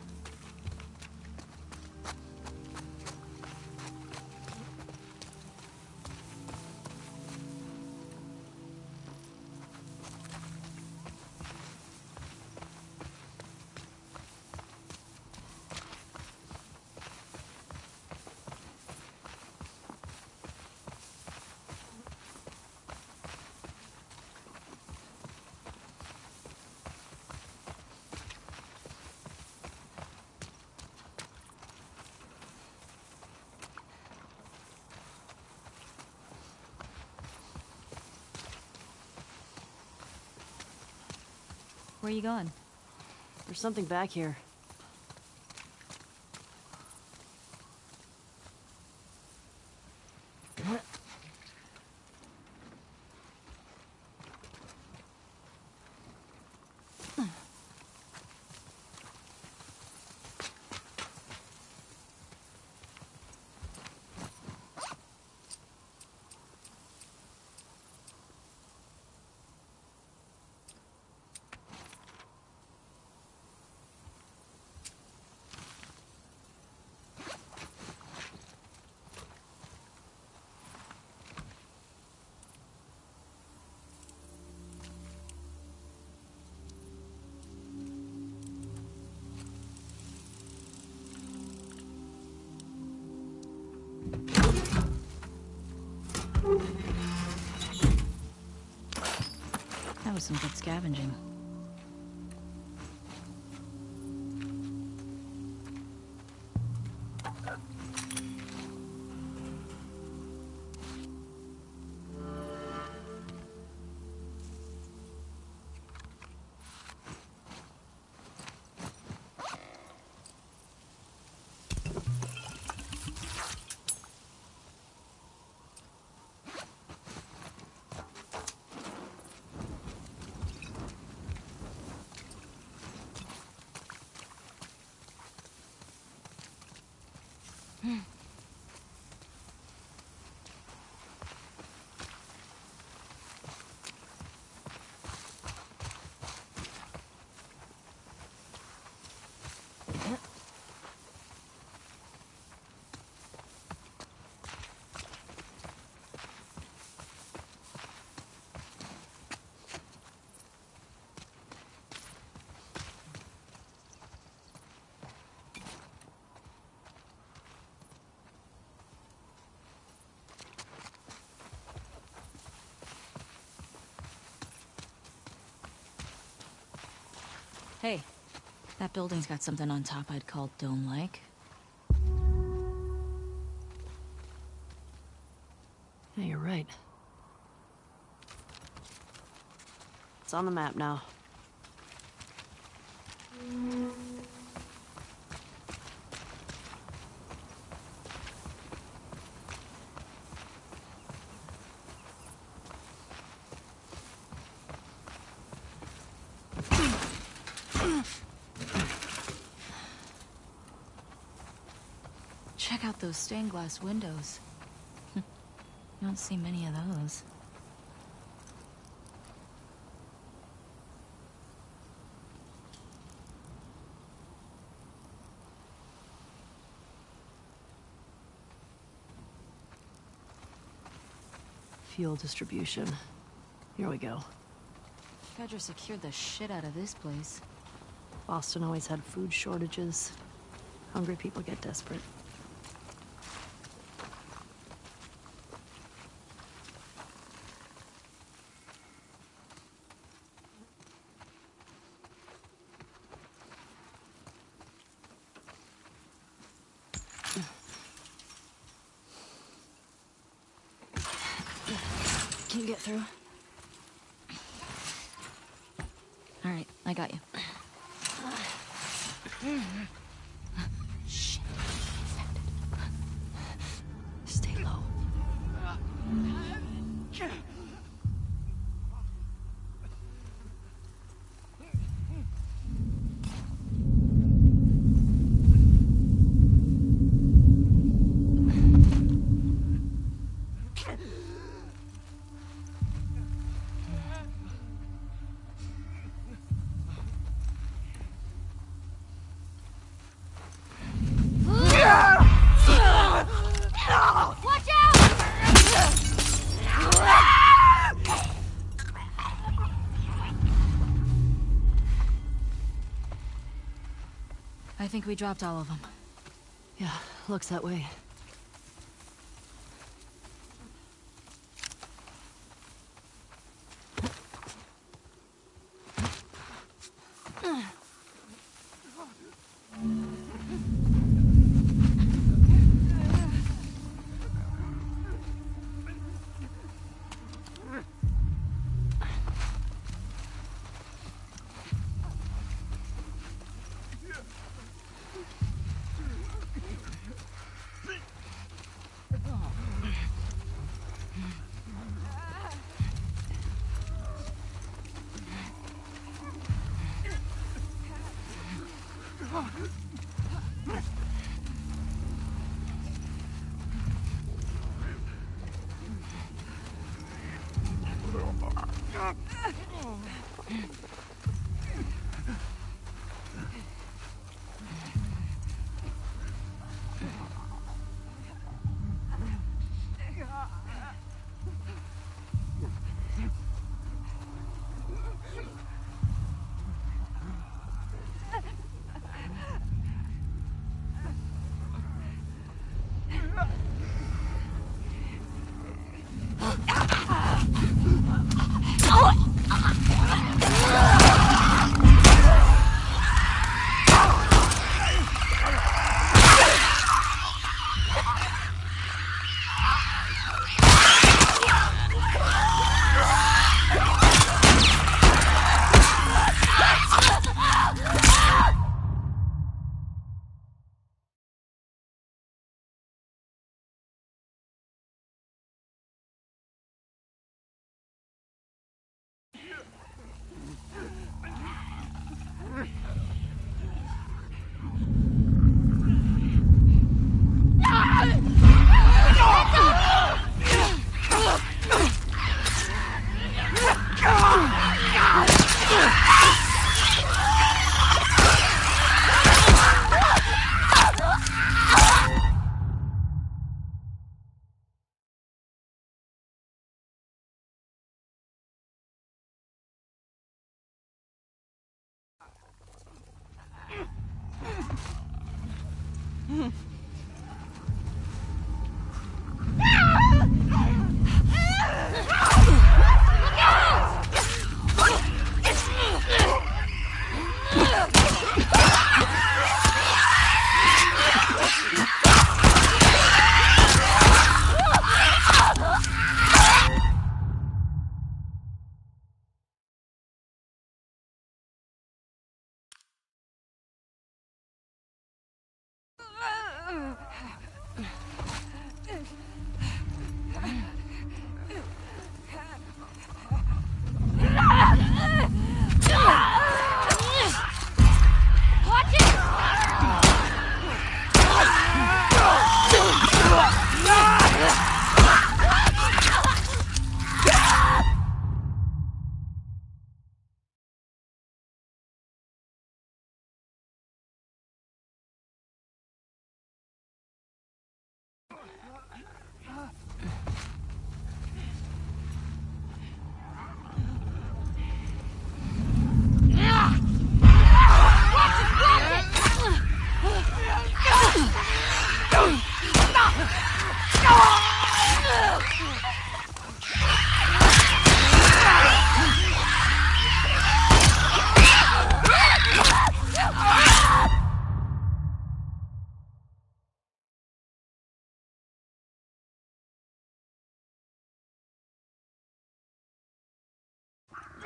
Where are you going? There's something back here. That was some good scavenging. Hey, that building's got something on top I'd call dome-like. Yeah, you're right. It's on the map now. Check out those stained glass windows. You don't see many of those. Fuel distribution. Here we go. Fedra secured the shit out of this place. Boston always had food shortages. Hungry people get desperate. Can you get through? All right, I got you. Shit. Stay low. I think we dropped all of them. Yeah, looks that way.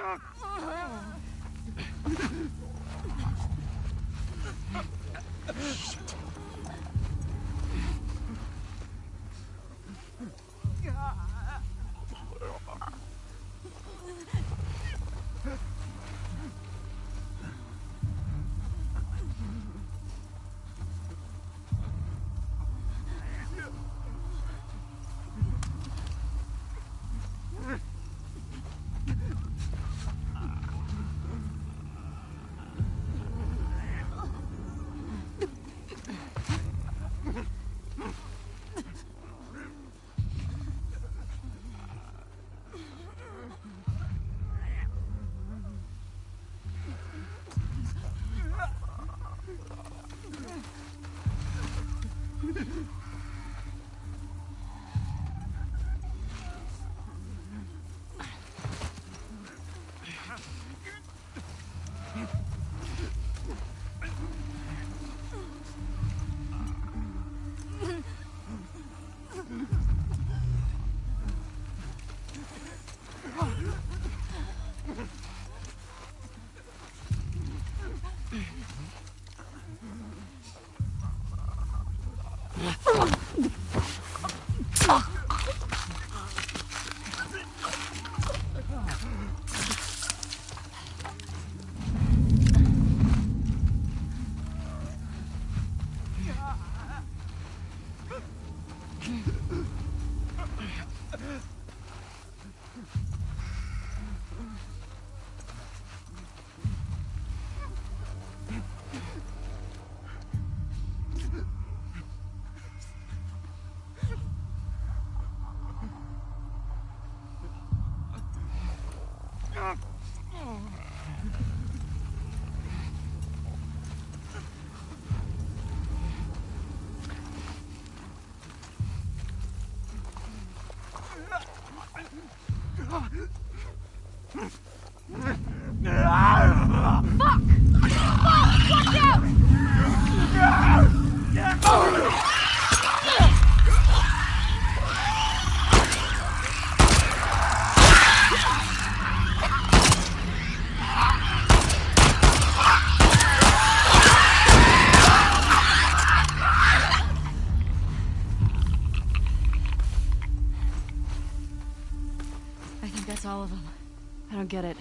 All of them. I don't get it.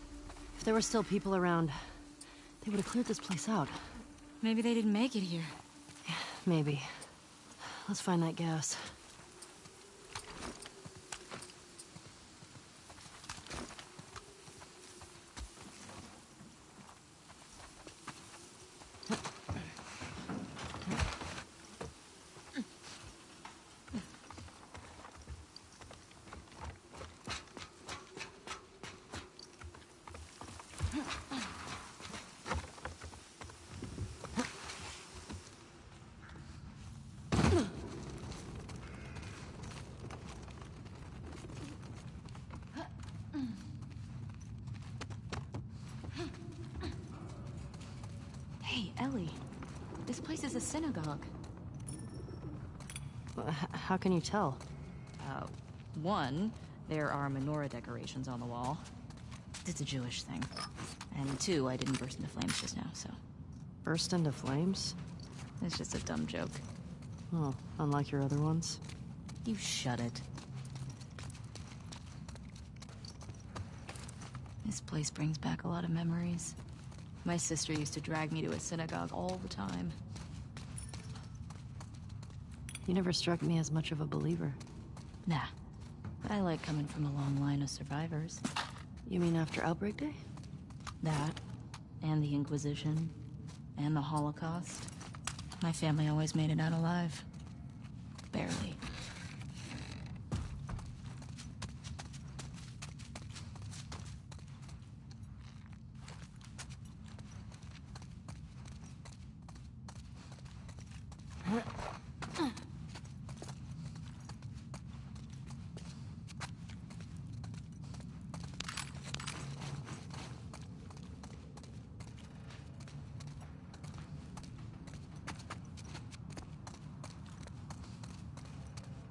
If there were still people around, they would have cleared this place out. Maybe they didn't make it here. Maybe. Let's find that gas. Hey, Ellie. This place is a synagogue. Well, h- how can you tell? Uh, one, there are menorah decorations on the wall. It's a Jewish thing. And two, I didn't burst into flames just now, so... Burst into flames? It's just a dumb joke. Oh, unlike your other ones? You shut it. This place brings back a lot of memories. My sister used to drag me to a synagogue all the time. You never struck me as much of a believer. Nah. But I like coming from a long line of survivors. You mean after Outbreak Day? That, and the Inquisition, and the Holocaust. My family always made it out alive. Barely.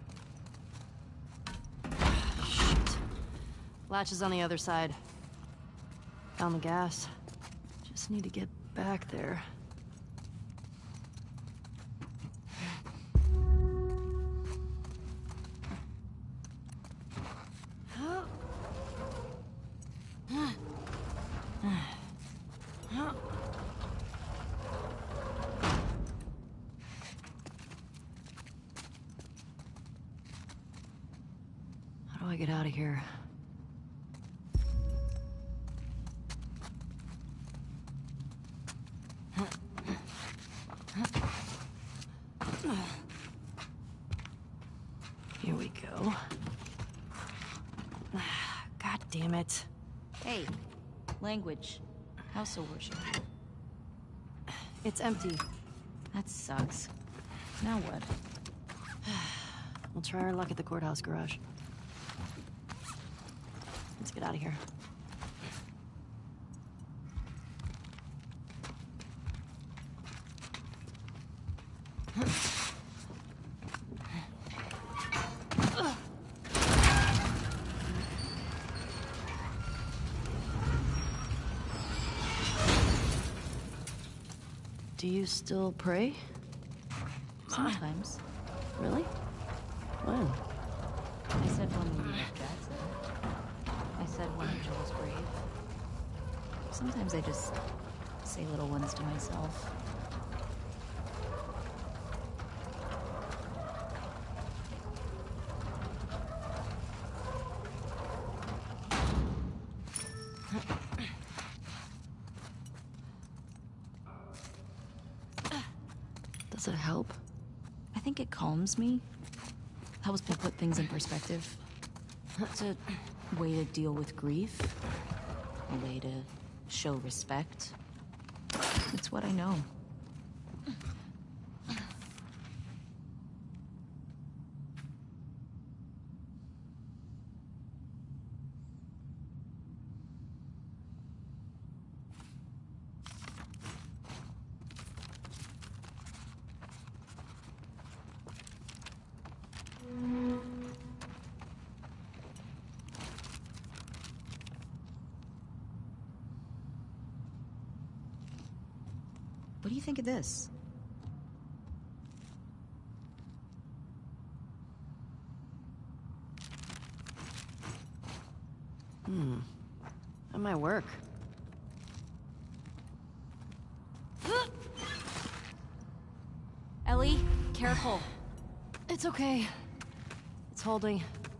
Latch is on the other side. Found the gas. Just need to get back there. How do I get out of here? Here we go. God damn it. Hey, language. House of worship. It's empty. That sucks. Now what? We'll try our luck at the courthouse garage. Let's get out of here. Do you still pray? Sometimes. Really? When? I said when we left Jackson. I said when at Joel's grave. Sometimes I just say little ones to myself. Does it help? I think it calms me. Helps me put things in perspective. It's a way to deal with grief. A way to show respect. It's what I know. What do you think of this? Hmm. That might work. Ellie, careful. It's okay. It's holding.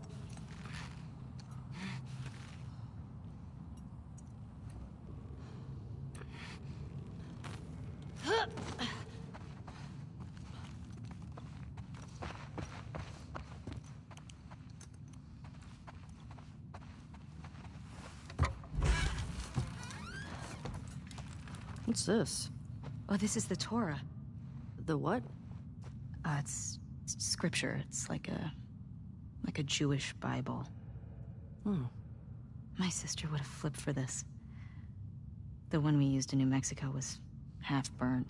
What's this? Oh, this is the Torah. The what? Uh, it's, it's scripture. It's like a... like a Jewish Bible. Hmm. My sister would have flipped for this. The one we used in New Mexico was half burned.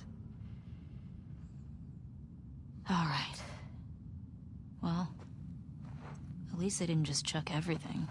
All right. Well, at least they didn't just chuck everything.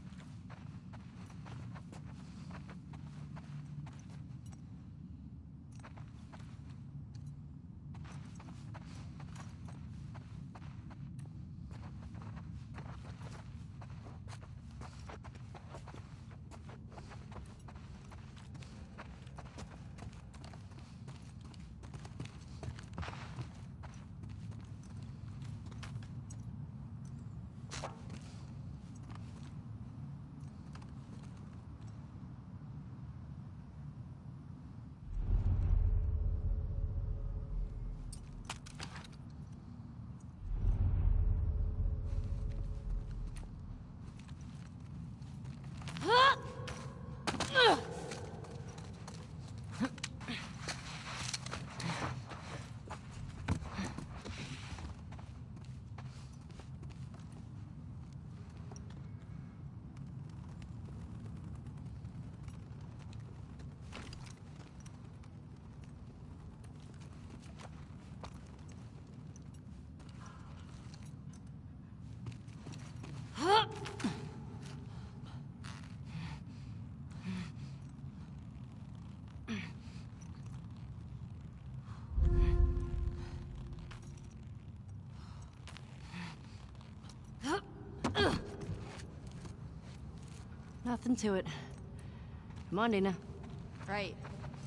Nothing to it. Come on, Dina. Right.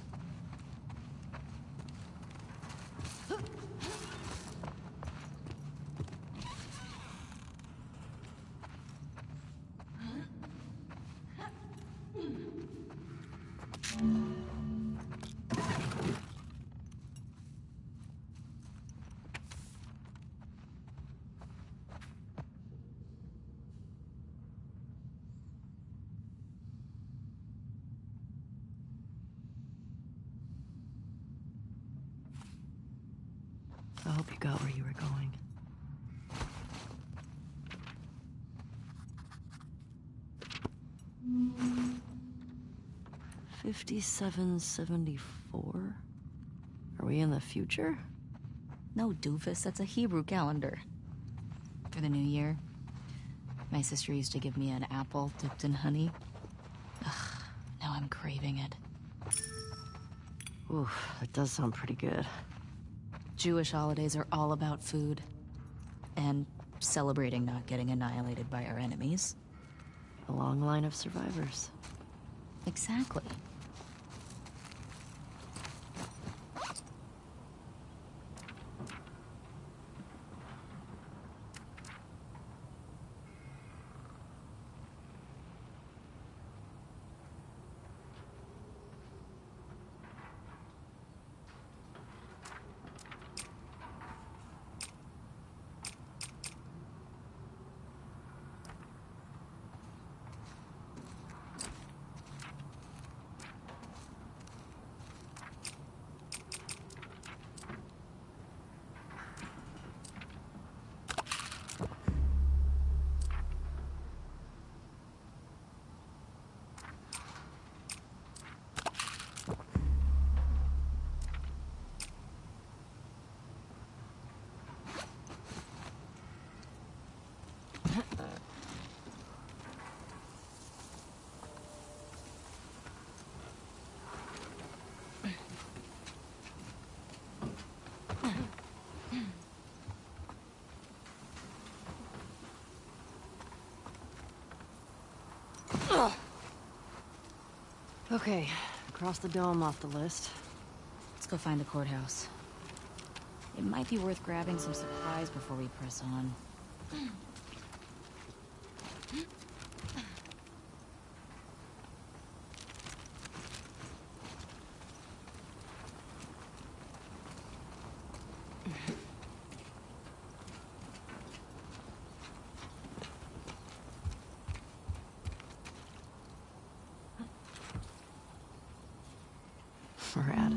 I hope you got where you were going. fifty-seven seventy-four? Are we in the future? No, doofus, that's a Hebrew calendar. For the new year, my sister used to give me an apple dipped in honey. Ugh, now I'm craving it. Ooh, that does sound pretty good. Jewish holidays are all about food. And celebrating not getting annihilated by our enemies. A long line of survivors. Exactly. Okay, cross the dome off the list. Let's go find the courthouse. It might be worth grabbing some supplies before we press on. Rad.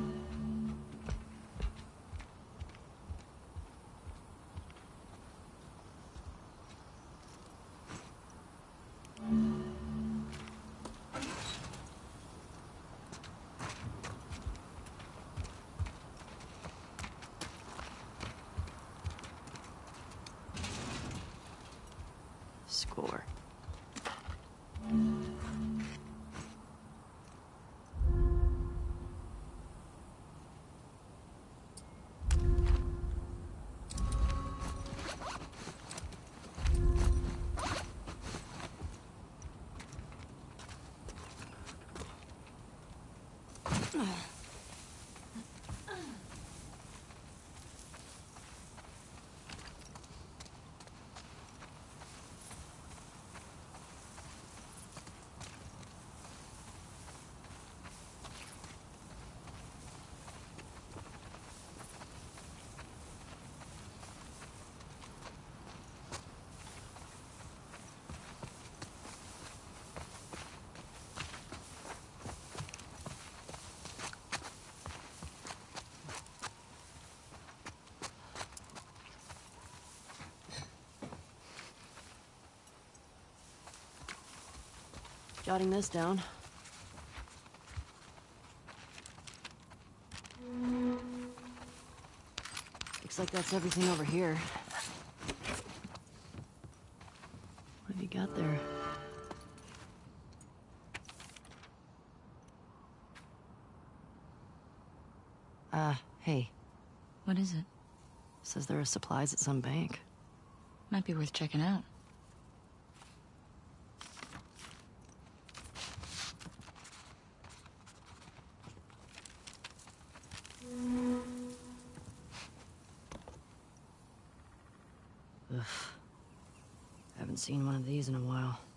Score. Jotting this down. Looks like that's everything over here. What have you got there? Uh, hey. What is it? Says there are supplies at some bank. Might be worth checking out. Haven't seen one of these in a while.